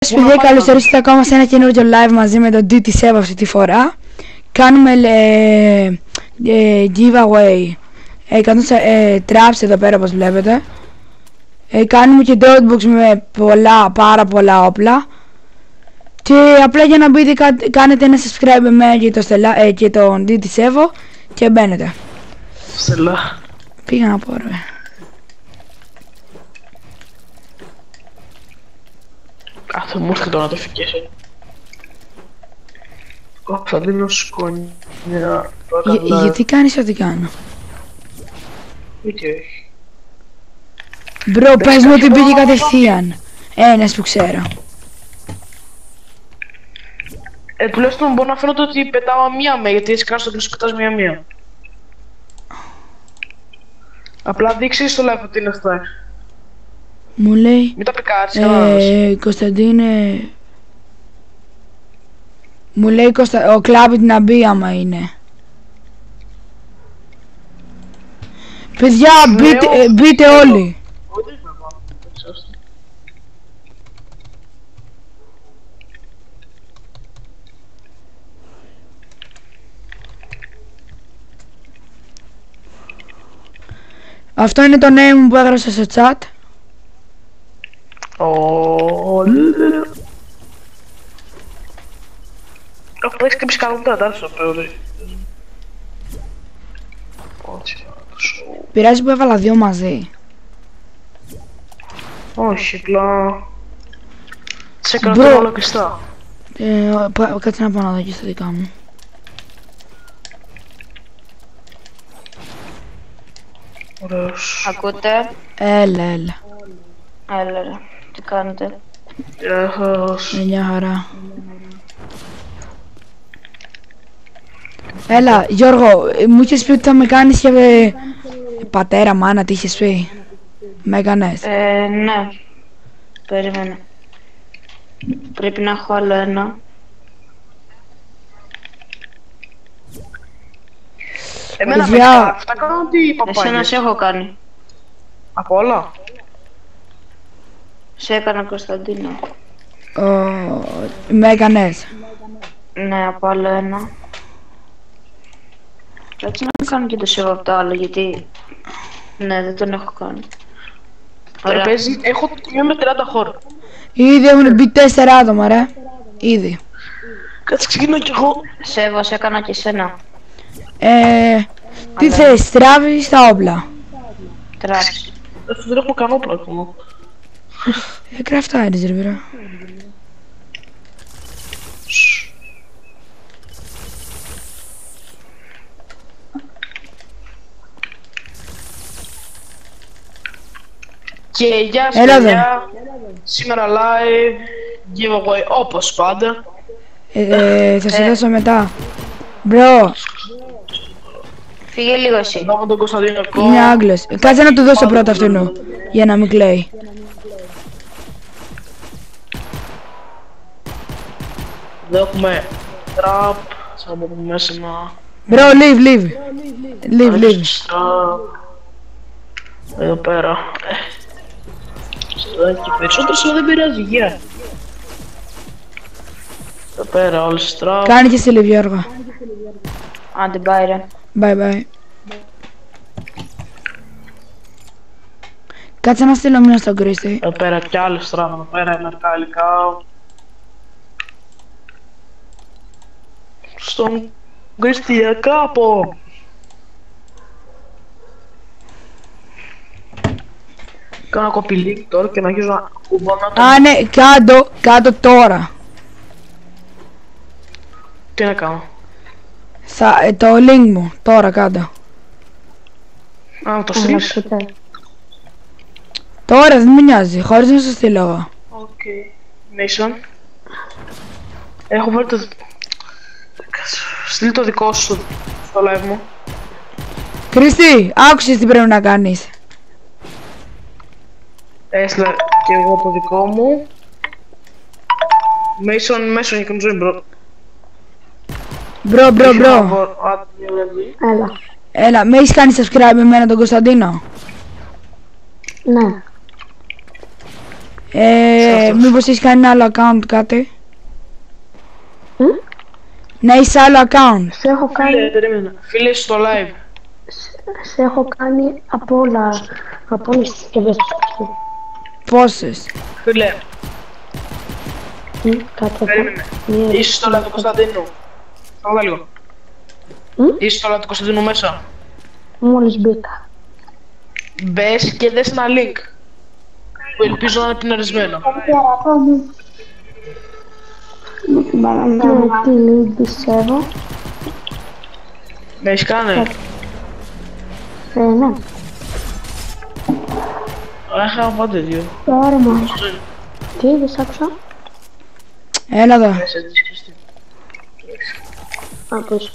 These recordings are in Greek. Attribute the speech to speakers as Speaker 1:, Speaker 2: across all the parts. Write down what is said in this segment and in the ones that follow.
Speaker 1: Παιδιά, καλώς ορίσατε ακόμα σε ένα καινούργιο live μαζί με τον DT Sev αυτή τη φορά. Κάνουμε giveaway 100 traps εδώ πέρα όπως βλέπετε. Κάνουμε και dropbox με πάρα πολλά όπλα. Και απλά για να μπείτε κάνετε ένα subscribe με εμένα και τον DT Sev και μπαίνετε.
Speaker 2: Στελά.
Speaker 1: Πήγα να πω ρε.
Speaker 2: Κάθε μου έρχεται να το φυκέσαι. Κωνσταντίνος σκόνια.
Speaker 1: Γιατί κάνεις ό,τι κάνω?
Speaker 2: Γιατί όχι.
Speaker 1: Μπρο, πες μου ότι πήγε κατευθείαν. Ένας που ξέρω.
Speaker 2: Τουλάχιστον μπορώ να φαίνεται ότι πετάω μία με, γιατί έτσι κάνεις το κλεισό πετάς μία. Απλά δείξεις στο live ότι είναι αυτά.
Speaker 1: Μου λέει,
Speaker 2: μην τα πικάρεις,
Speaker 1: Κωνσταντίνε, μου λέει ο Κλάβιτ να μπει άμα είναι. Παιδιά, μπείτε όλοι. Αυτό είναι το name μου που έγραψα στο chat.
Speaker 2: Αυτό έχεις κρύψει καλά τα τάρσα,
Speaker 1: Πειράζει που έβαλα δύο μαζί.
Speaker 2: Όχι, απλά... Σε έκανα το όλο κλειστά.
Speaker 1: Κάτσε να πάω να δω και στα δικά μου.
Speaker 2: Ωραίος.
Speaker 3: Ακούτε?
Speaker 1: Έλα.
Speaker 3: Έλα, τι κάνετε?
Speaker 2: Γεια σας.
Speaker 1: Μια χαρά. Έλα, Γιώργο, μου είχες πει ότι θα με κάνεις και πατέρα, μάνα, τι είχες πει? Με έκανες?
Speaker 3: Ναι. Περίμενε. Πρέπει να έχω άλλο ένα.
Speaker 2: Εμένα με αυτά κάνω τι παπάγες.
Speaker 3: Εσένα σε έχω κάνει.
Speaker 2: Από όλα.
Speaker 3: Σε έκανα Κωνσταντίνο.
Speaker 1: Με έκανες?
Speaker 3: Ναι, από άλλο ένα. Έτσι να κάνω και το Sev από το άλλο, γιατί... Ναι, δεν τον έχω κάνει.
Speaker 2: Ωραία. Παίζει, έχω με 30 χώρο.
Speaker 1: Ήδη έχουν μπει 4 άτομα ρε. Ήδη.
Speaker 2: Κάτσε ξεκινώ κι εγώ.
Speaker 3: Sev, σε έκανα και εσένα.
Speaker 1: Τι θες, τράβει στα όπλα?
Speaker 3: Τράβεις.
Speaker 2: Δεν έχω κανένα όπλα ακόμα.
Speaker 1: Κραφτάρεις ρε πέρα.
Speaker 2: Και γεια σας παιδιά, σήμερα live, giveaway όπως πάντα.
Speaker 1: Θα σε δώσω μετά. Μπρο.
Speaker 3: Φύγε λίγο εσύ.
Speaker 2: Εδώ με τον Κωνσταντίνο
Speaker 1: Είναι Άγγλος. Κάτσε να του δώσω πρώτα αυτού, για να μην κλαίει.
Speaker 2: Εδώ έχουμε trap, σαν να πούμε μέσα να...
Speaker 1: Μπρο, leave.
Speaker 2: Εδώ πέρα. Και περισσότερος αλλά δεν πειράζει, γεια. Εδώ πέρα όλες trap.
Speaker 1: Κάνει και εσύ leave, Γιώργο.
Speaker 3: Άντε, bye ρε.
Speaker 1: Bye. Κάτσε να στείλω μήνα στον Κρίστη.
Speaker 2: Εδώ πέρα κι άλλες trap, εδώ πέρα μερικά υλικά. Στον Κρίστη κάπου. Κάνω κοπηλίκ τώρα και να αρχίζω να κουμπώνω το...
Speaker 1: Α, ναι, κάτω τώρα.
Speaker 2: Τι να κάνω?
Speaker 1: Το link μου, τώρα κάτω.
Speaker 2: Α, το στείλεις.
Speaker 1: Τώρα δεν με νοιάζει, χωρίς να σου στείλω εγώ.
Speaker 2: Οκ. Mason. Έχω βάλει το... Στείλει το δικό σου στο live μου.
Speaker 1: Κρίστη, άκουσες τι πρέπει να κάνεις.
Speaker 2: Έστειλα και εγώ το δικό μου. Mason, you can join, bro.
Speaker 1: Μπρο.
Speaker 3: Έλα.
Speaker 1: Έλα, με έχεις κάνει subscribe με εμένα τον Κωνσταντίνο?
Speaker 3: Ναι.
Speaker 1: Μήπως έχεις κάνει ένα άλλο account κάτι? Ναι, είσαι άλλο account.
Speaker 3: Σε έχω κάνει,
Speaker 2: Φίλε, στο live.
Speaker 3: σε έχω κάνει από όλες τις συσκευές του.
Speaker 1: Πόσες?
Speaker 2: Φίλε,
Speaker 3: Κάτσε
Speaker 2: περίμενε.
Speaker 3: εδώ.
Speaker 2: Είσαι στο live του Κωνσταντίνου. Σταματά λίγο. Είσαι στο live του Κωνσταντίνου μέσα.
Speaker 3: Μόλις μπήκα.
Speaker 2: Μπες και δες ένα link. Που ελπίζω να είναι πιναρισμένο.
Speaker 3: Τι λέει, πιστεύω.
Speaker 2: Με έχεις κάνει.
Speaker 3: Ναι.
Speaker 2: Έχα από τέτοιο.
Speaker 3: Τώρα μάλλον. Τι είδες, άκουσα.
Speaker 1: Έλα εδώ.
Speaker 2: Μέσα της Χριστή.
Speaker 3: Άκουσα.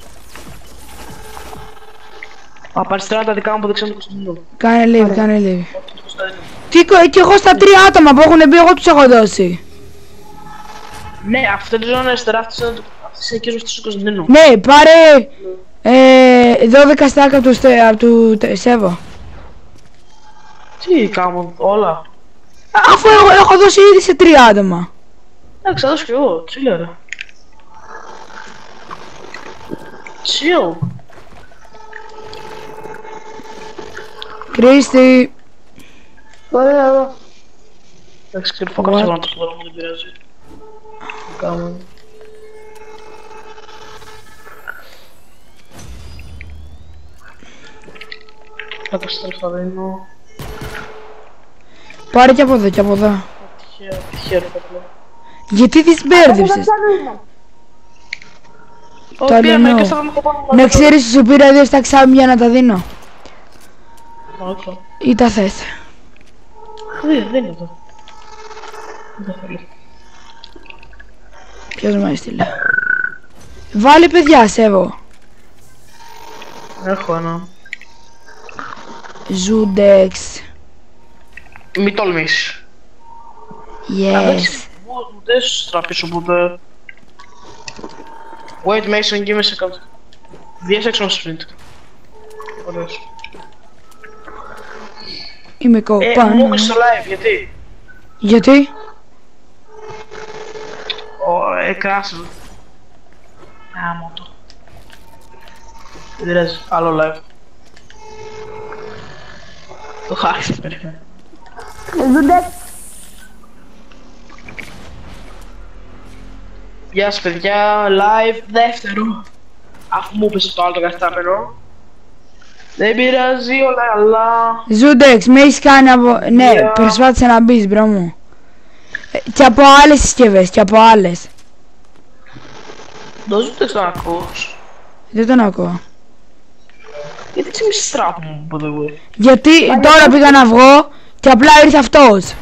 Speaker 2: Απαριστερά τα δικά μου που δεν ξέρουν τον Κωνσταντίνο.
Speaker 1: Κάνε live, κάνε live.
Speaker 2: Κωνσταντίνο.
Speaker 1: Τι κι εγώ στα 3 άτομα που έχουν μπει, εγώ τους έχω δώσει.
Speaker 2: Ναι, αυτή είναι η ζώνη αριστερά, αυτές είναι εκείνες του Κωνσταντίνου.
Speaker 1: Ναι, πάρε 12 στάκα από του Σέβο.
Speaker 2: Τι κάνω, όλα.
Speaker 1: Αφού εγώ έχω δώσει ήδη σε 3 άτομα.
Speaker 2: Εντάξει, θα δώσω κι εγώ, τσίλε ρε. Chill.
Speaker 1: Κρίστη.
Speaker 3: Ωραία, εδώ.
Speaker 2: Εντάξει, κρυφό κάποιος να το δρόμο, δεν πειράζει. Κάμε. Κάτω τέλος θα δίνω.
Speaker 1: Πάρε και από εδώ και από εδώ.
Speaker 2: Τυχαίο απλά.
Speaker 1: Γιατί τις μπέρδεψες?
Speaker 2: Το
Speaker 1: αλληνό. Να ξέρεις σου πήρα 2 στα ξάμι για να τα δίνω.
Speaker 2: Όχι.
Speaker 1: Ή τα θες?
Speaker 2: Δεν είναι αυτό. Δεν θέλω.
Speaker 1: Ποιος μου έστειλε? Βάλε παιδιά, Σέβο.
Speaker 2: Έχω ένα.
Speaker 1: Ζούντεξ.
Speaker 2: Μη τολμήσεις.
Speaker 1: Yes.
Speaker 2: Δεν σου στραπήσω ποτέ. Wait Mason, give me a second. Βγες έξω να sprint. Ωραίος.
Speaker 1: Είμαι
Speaker 2: Μου
Speaker 1: κοπάνω.
Speaker 2: είπες στο live, γιατί?
Speaker 1: Γιατί?
Speaker 2: Κράσω. Άμμο το. Δεν πειράζει, άλλο live. Το χάρισα, περιμένω. Γεια σας παιδιά, live δεύτερο. Αφού μου είπες το άλλο το καθάμενο. Δεν πειράζει, όλα καλά.
Speaker 1: Ζούντεξ, με έχεις κάνει από... Ναι,
Speaker 2: Yeah.
Speaker 1: προσπάθησε να μπεις, μπρο μου. Και από άλλες συσκευές, και από άλλες.
Speaker 2: Το ζούτες τον ακούς.
Speaker 1: Δεν τον ακούω.
Speaker 2: Γιατί έτσι μη στράπω μου, by the way.
Speaker 1: Γιατί τώρα πήγα να βγω και απλά ήρθε αυτός.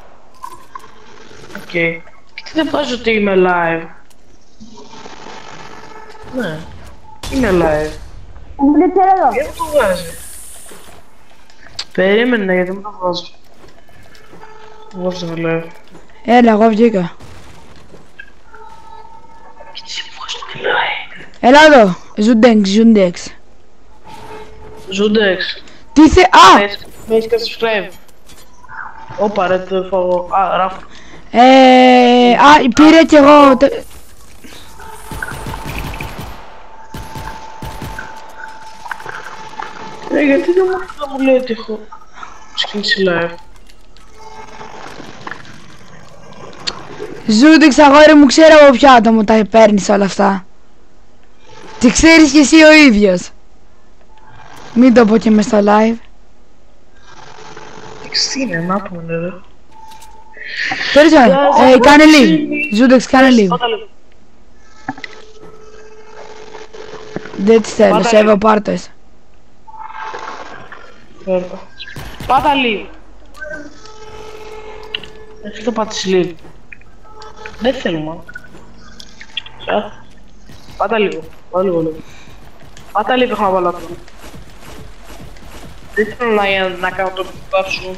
Speaker 2: Οκ. Και τι δεν βάζω ότι είμαι live. Ναι. Είμαι live.
Speaker 3: Δεν ξέρω εδώ.
Speaker 2: Γιατί το βγάζει. Περίμενε γιατί μου το βάζω. Βάζω το live.
Speaker 1: Έλα, εγώ βγήκα.
Speaker 2: Και τι μου βγάζει το live.
Speaker 1: Έλα εδώ. Ζούντεξ.
Speaker 2: Ζούντεξ.
Speaker 1: Τι θε... Α!
Speaker 2: Με έχεις κάνει subscribe. Όπα ρε το φαγώ. Α, ράφω.
Speaker 1: Α, πήρε κι εγώ...
Speaker 2: Γιατί δεν μου λέει ότι έχω σκηνήσει live.
Speaker 1: Ζούντεξ, αγόρι μου, ξέρω από ποιο άτομο τα παίρνεις όλα αυτά. Τι ξέρεις κι εσύ ο ίδιος. Μην το πω και μες στο live.
Speaker 2: Τι είναι, να πούμε ρε.
Speaker 1: Τέλος πάντων, κάνε leave. Ζούντεξ, κάνε leave.
Speaker 2: Πάτα λίγο.
Speaker 1: Δεν τις θέλω,
Speaker 2: Πάτα
Speaker 1: Σέβο,
Speaker 2: leave.
Speaker 1: πάρτες.
Speaker 2: Πάτα λίγο. Έτσι το πάτησε λίγο. Δεν θέλουμε. Πάτα λίγο. Πάτα λίγο. Πάτα λίγο, έχω να βάλω άτομα. Δεν θέλω να κάνω το κουπά σου.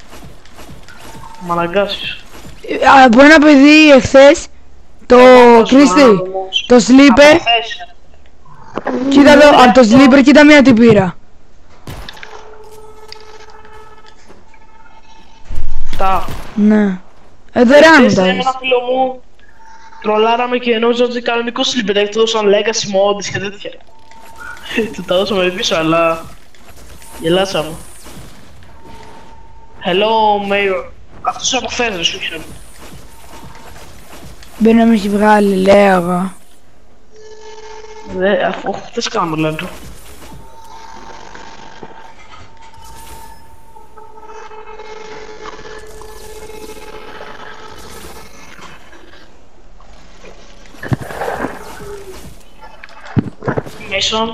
Speaker 2: Μ' αναγκάσεις.
Speaker 1: Από ένα παιδί εχθές, το Κρίστη, το Sleeper, κοίτα εδώ, από το Sleeper κοίτα μία τι πήρα.
Speaker 2: Αυτά.
Speaker 1: Ναι. Δωρεάν μου
Speaker 2: με
Speaker 1: τα
Speaker 2: ένα
Speaker 1: έδωσε.
Speaker 2: φίλο μου τρολάραμε και νόμιζα ότι κανονικό sleeper, έχει το δώσαν legacy mods και τέτοια. Του τα δώσαμε πίσω, αλλά γελάσαμε. Hello, Mayor. Αυτός είναι από χθες, ρε, σου είχε.
Speaker 1: Μπορεί να με έχει βγάλει, λέω εγώ.
Speaker 2: Αφού χθες κάναμε, λένε. Mason,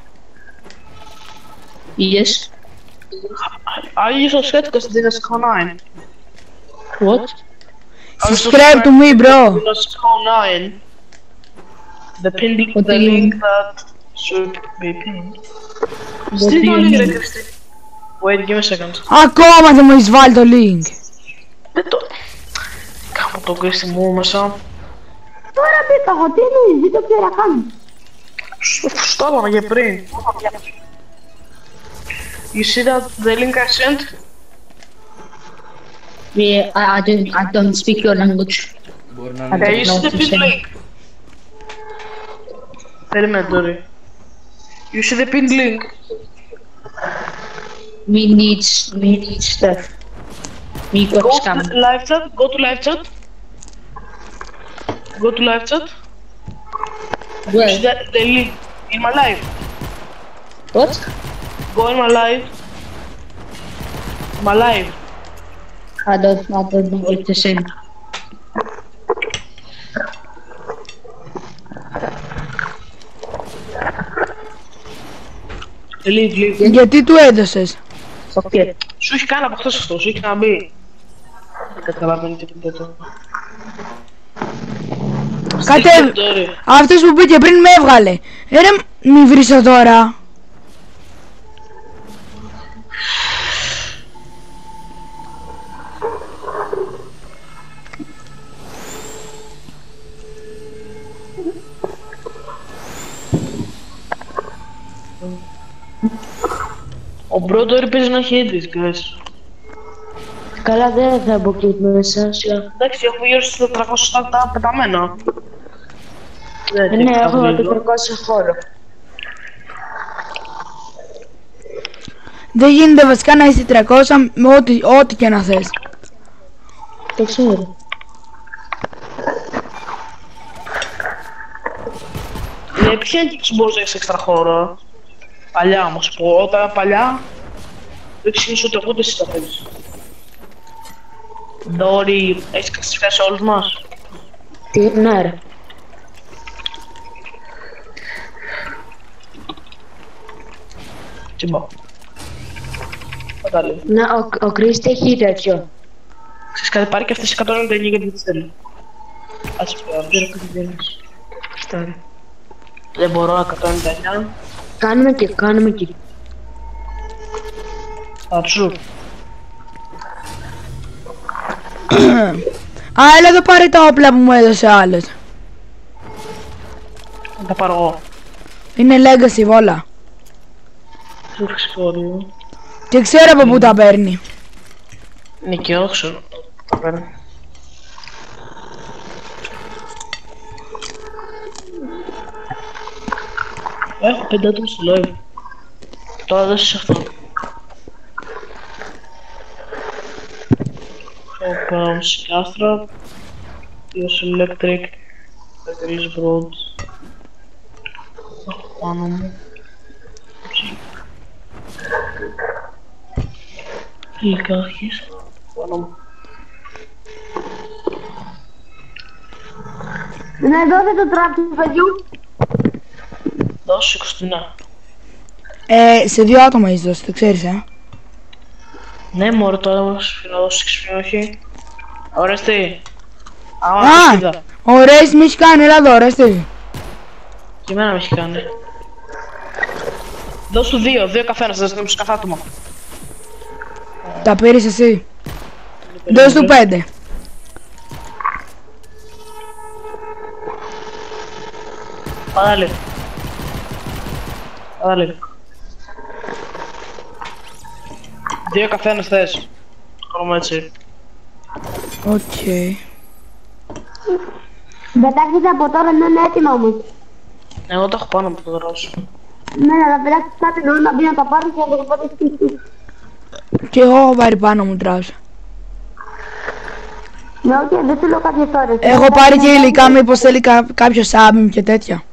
Speaker 3: Yes.
Speaker 2: are you so skeptical in this Con9?
Speaker 3: What?
Speaker 1: Subscribe to me, bro.
Speaker 2: This Con9. The pin link,
Speaker 3: What
Speaker 2: the
Speaker 3: do you
Speaker 2: link
Speaker 3: mean?
Speaker 2: that should be pinned.
Speaker 3: What
Speaker 2: Στείλ
Speaker 3: do
Speaker 2: το
Speaker 3: you
Speaker 2: link, ρε
Speaker 3: mean?
Speaker 2: Χριστί. Wait, give me a second.
Speaker 1: Ακόμα δεν μου έχεις βάλει το link.
Speaker 2: Δεν το... Κάπου το Κρίστη μου μέσα.
Speaker 4: Τώρα μπήκα εγώ, τι εννοείς, δεν το ξέρω καν.
Speaker 2: Στο είπαμε και πριν. You see that the link I sent?
Speaker 3: Yeah, I don't speak your language.
Speaker 2: Okay, you see the pin link? Περίμενε τώρα. You see the pin link?
Speaker 3: We need stuff. We got
Speaker 2: Go to
Speaker 3: scam.
Speaker 2: the live chat, go to live chat. Go to live chat. You see
Speaker 3: Where?
Speaker 2: the link in my live.
Speaker 3: What?
Speaker 2: Go in my live. My live.
Speaker 3: I don't know what to say.
Speaker 2: Leave.
Speaker 1: Γιατί του έδωσες.
Speaker 3: Okay.
Speaker 2: Σου έχει κάνει από χθες αυτό, σου έχει ξαναμπεί. Δεν καταλαβαίνει τίποτα.
Speaker 1: Κάτε... Αυτός που πήγε πριν με έβγαλε. Ρε μη βρίσω τώρα.
Speaker 2: Ο Μπρόντορ παίζει να έχει έντες, guys.
Speaker 3: Καλά δεν θα μπω εκεί μέσα.
Speaker 2: Εντάξει, έχω γύρω στις 400 τα πεταμένα.
Speaker 3: Ναι, έχω 400 χώρο.
Speaker 1: Δεν γίνεται βασικά να είσαι 300 με ό,τι και να θες.
Speaker 3: Το ξέρω.
Speaker 2: Ποια είναι και μπορείς να έχεις έξτρα χώρο. Παλιά όμως, όταν παλιά δεν ξεκινήσω ότι εγώ δεν εσύ τα θέλεις. Δόρη, έχεις κατασκευάσει όλους μας.
Speaker 3: Τι, ναι ρε.
Speaker 2: Τι μπω. Κατάλαβα.
Speaker 3: Ναι, ο Κρίστη έχει τέτοιο.
Speaker 2: Ξέρεις κάτι, πάρει και αυτές 199 γιατί δεν τις θέλει. Ας πει δεν μπορώ 199.
Speaker 3: Κάνουμε εκεί.
Speaker 2: Αψού.
Speaker 1: Α, έλα εδώ πάρε τα όπλα που μου έδωσε άλλος.
Speaker 2: Θα τα πάρω εγώ.
Speaker 1: Είναι legacy όλα.
Speaker 2: Σου ξεχωρίζω.
Speaker 1: Και ξέρω από πού τα παίρνει.
Speaker 2: Είναι και εγώ ξέρω. Τα παίρνω. Έχω 5 άτομα στο live. Τώρα δώσεις αυτό. Έχω σκάστρα. 2 electric. 3 broads. Έχω πάνω μου. Υλικά έχεις. Πάνω μου.
Speaker 4: Ναι, δώσε το τραπ του παιδιού.
Speaker 2: Δώσε Κωστίνα.
Speaker 1: Σε 2 άτομα έχεις δώσει, το ξέρεις,
Speaker 2: Ναι μωρέ τώρα μας να δώσεις ξυπνή, όχι. Ωρέστη.
Speaker 1: Α, ωραίος μη έχει κάνει, έλα εδώ, ωραίος.
Speaker 2: Και εμένα με έχει κάνει. Δώσ' του 2 καθένας, θα ζητήσουμε κάθε άτομο.
Speaker 1: Τα πήρες εσύ. Δώσ' του 5.
Speaker 2: Πάντα λίγο. Πάντα λίγο. 2 καθένας θες. Κάνουμε έτσι.
Speaker 1: Οκ.
Speaker 4: Πετάξεις από τώρα να είναι έτοιμα όμως.
Speaker 2: Εγώ το έχω πάνω από το γράσο.
Speaker 4: Ναι, να πετάξεις κάτι νωρί να μπει να τα πάρεις και να το πάτε σπίτι.
Speaker 1: Και εγώ έχω πάρει πάνω μου τράψα.
Speaker 4: Ναι, οκ, δεν σου λέω κάποιες ώρες.
Speaker 1: Έχω πάρει και υλικά μήπως θέλει κάποιο σάμπιμ και τέτοια.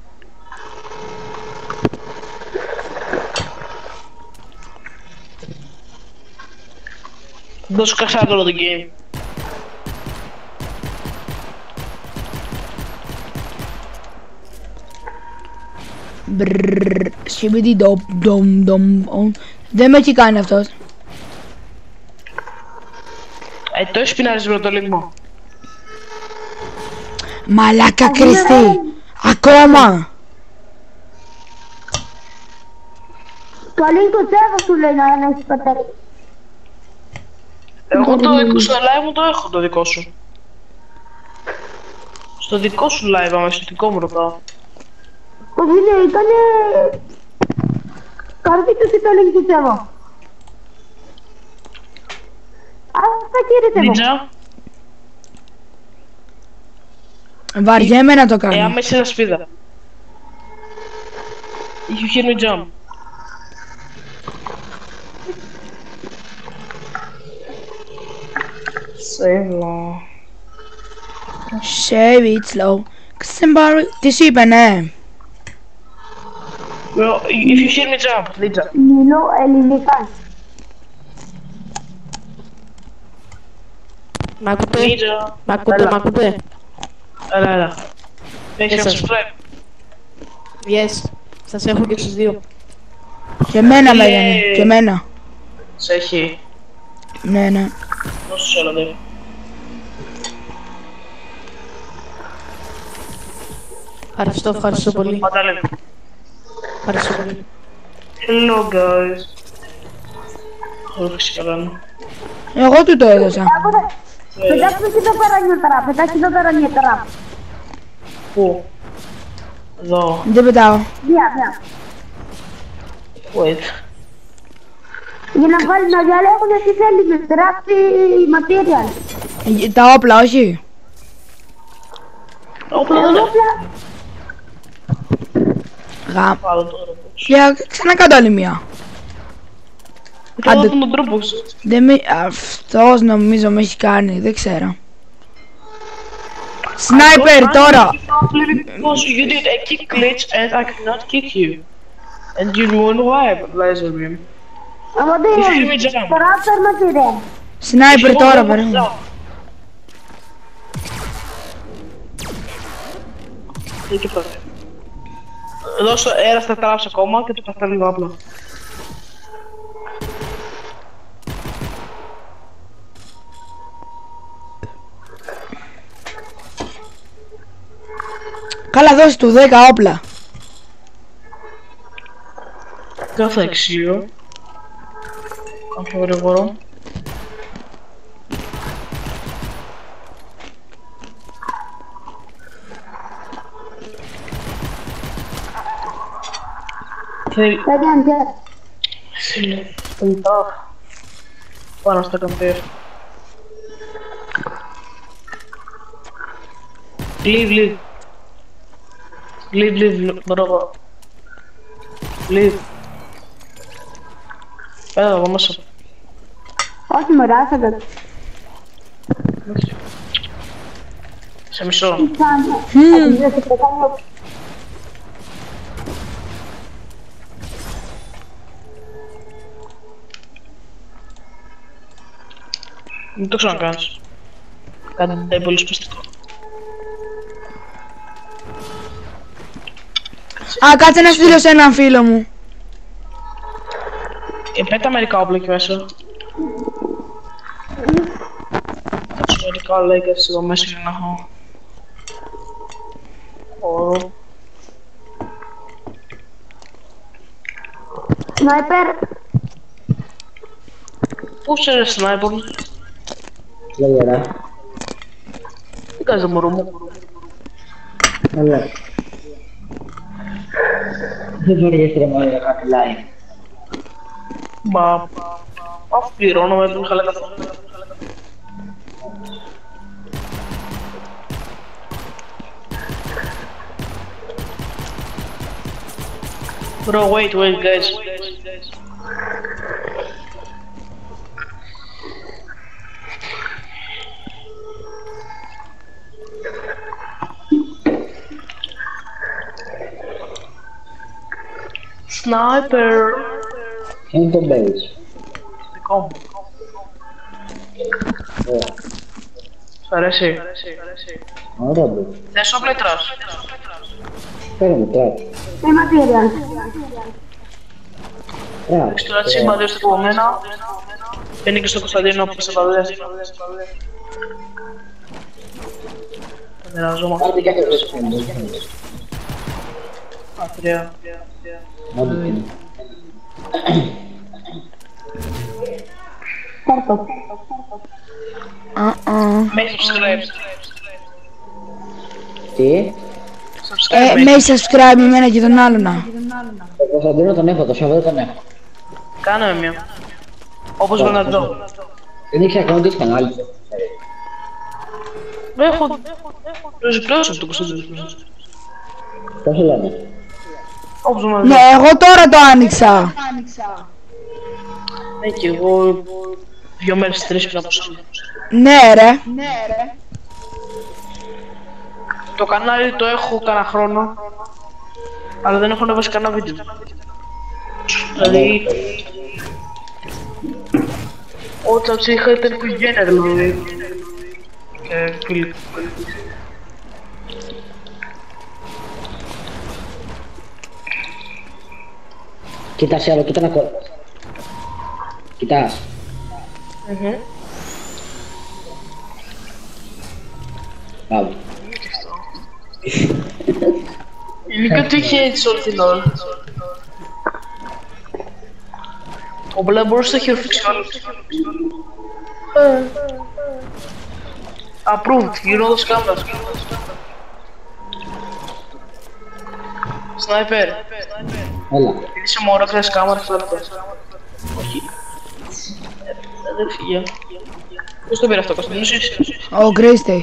Speaker 2: Δώσου κασά τώρα το game.
Speaker 1: Μπρρρρρ, σκιμπιτι ντομ ντομ. Δεν με έχει κάνει αυτός.
Speaker 2: Το έχεις πεινάρεις με το λιγμό.
Speaker 1: Μαλάκα Χριστί. Ακόμα.
Speaker 4: Το link του Σέβα σου λέει να έχεις πατέρα.
Speaker 2: Εγώ το δικό σου live μου το έχω το δικό σου. Στο δικό σου live, άμα στο δικό μου ρωτάω.
Speaker 4: Όχι, ναι, ήτανε... Καρδίτω και το link του Σέβα. Άστα κύριε Σέβα.
Speaker 2: Νίτσα,
Speaker 1: Βαριέμαι να το κάνω.
Speaker 2: άμα είσαι ένα σπίδα. If you hear me jump. Save law.
Speaker 1: Save it slow. Ξεμπάρει. Τι σου είπε, ναι.
Speaker 2: Well, if you hear me jump, Νίτσα.
Speaker 4: Μιλώ ελληνικά.
Speaker 5: Μ' ακούτε,
Speaker 2: Νίτσα.
Speaker 5: μ' ακούτε, μ' ακούτε.
Speaker 2: Έλα. Έχεις ένα
Speaker 5: Yes, sir.
Speaker 2: subscribe.
Speaker 5: Yes, σας έχω και τους δύο.
Speaker 1: Και εμένα με έκανε. Και εμένα.
Speaker 2: Σε έχει.
Speaker 1: Ναι, ναι.
Speaker 2: Δώσου σε όλα δε.
Speaker 5: Ευχαριστώ πολύ.
Speaker 2: Πάντα λέμε.
Speaker 5: Ευχαριστώ πολύ.
Speaker 2: Hello guys. Όχι καλά.
Speaker 1: Εγώ του το έδωσα.
Speaker 4: Πετάξτε εδώ πέρα νιωτρά, πετάξτε εδώ πέρα νιωτρά.
Speaker 2: Πού? Εδώ.
Speaker 1: Δεν πετάω.
Speaker 4: Δια.
Speaker 2: Wait.
Speaker 4: Για να βάλει να διαλέγουν τι θέλει με γράφει material.
Speaker 1: Τα όπλα, όχι.
Speaker 2: Όπλα δεν έχω.
Speaker 1: Γαμ.
Speaker 2: Πάρω τώρα.
Speaker 1: Για ξανακάτω άλλη μία.
Speaker 2: Άντε.
Speaker 1: Άντε.
Speaker 2: Τον τρόπο σου.
Speaker 1: Δεν με... Αυτός νομίζω με έχει κάνει, δεν ξέρω. Σνάιπερ τώρα!
Speaker 2: Because you did a kick glitch and I cannot kick you. And you ruined why, laser beam.
Speaker 4: Από τι
Speaker 2: If you hear me
Speaker 4: είναι,
Speaker 2: jump.
Speaker 4: τώρα παίρνω material.
Speaker 1: Σνάιπερ τώρα, περίμενε.
Speaker 2: Εκεί πέρα. Δώσω ένα στα τράψα ακόμα και το παθαίνω λίγο απλά.
Speaker 1: Καλά, δώσε του 10 όπλα.
Speaker 2: Κάθε αξίο. Πιο γρήγορο. Θέλει... Πάνω στα καμπέρ. Leave. Μπράβο. Leave. Πέρα εδώ μέσα.
Speaker 4: Όχι μωρά, άφαγα.
Speaker 2: Σε μισό. Μην το ξανακάνεις. Κάτι πολύ σπαστικό.
Speaker 1: Α, κάτσε να στείλω σε έναν φίλο μου.
Speaker 2: Πέτα μερικά όπλα εκεί μέσα. Κάτσε μερικά legacy εδώ μέσα για να έχω χώρο.
Speaker 4: Σνάιπερ.
Speaker 2: Πού είσαι ρε σνάιπερ?
Speaker 6: Λέγερα.
Speaker 2: Τι κάνεις ρε μωρό μου?
Speaker 6: Καλά. Δεν μπορεί να στριμώ για κάτι live.
Speaker 2: Μα... Αφού πληρώνω με τον χαλακαθό. Bro, wait, guys. Sniper.
Speaker 6: Είναι το base.
Speaker 2: Δικό μου. Σ' αρέσει.
Speaker 6: Ωραία, bro.
Speaker 2: Θες όπλα ή τρας?
Speaker 6: Φέρε μου, τράτ.
Speaker 4: material.
Speaker 6: Τράτ.
Speaker 2: Στο τσίμπα 2 στα επόμενα. Είναι και στο Κωνσταντίνο που σε παλές. Θα μοιραζόμαστε.
Speaker 6: Πάρτε και αυτό το σπίτι.
Speaker 2: Ατρία.
Speaker 4: Πάρτο.
Speaker 2: Make subscribe.
Speaker 6: Τι?
Speaker 1: Με subscribe εμένα και τον άλλον.
Speaker 6: Το Κωνσταντίνο τον έχω, το Σαββατό τον έχω.
Speaker 2: Κάνε με μια. Όπως Βεναντζό.
Speaker 6: Δεν ήξερα καν ότι έχει κανάλι.
Speaker 2: Έχω... Πλέον αυτό το Κωνσταντίνο.
Speaker 6: Πώς λένε.
Speaker 2: Όπως Βεναντζό.
Speaker 1: Ναι, εγώ τώρα το άνοιξα.
Speaker 2: Ναι, και εγώ 2 μέρες 3 πριν από σήμερα.
Speaker 1: Ναι ρε.
Speaker 2: Το κανάλι το έχω κανένα χρόνο, αλλά δεν έχω ανεβάσει κανένα βίντεο. Δηλαδή... Όταν είχα ήταν οικογένεια δηλαδή. Και φίλοι.
Speaker 6: Κοίτα σε άλλο, κοίτα να κο... Κοιτάς. Μπράβο.
Speaker 2: Γενικά τι είχε έτσι όλη την ώρα. Ο Μπλε μπορούσε να χειροφύξει άλλο. Approved, γυρνώντας κάμερας. Σνάιπερ.
Speaker 6: Έλα.
Speaker 2: Είσαι μόνο χρειάζεσαι κάμερα στο λεπτό. Όχι. Δεν φύγε. Ποιος το πήρε αυτό, Κωνσταντίνος είσαι?
Speaker 1: Ο Γκρίστη.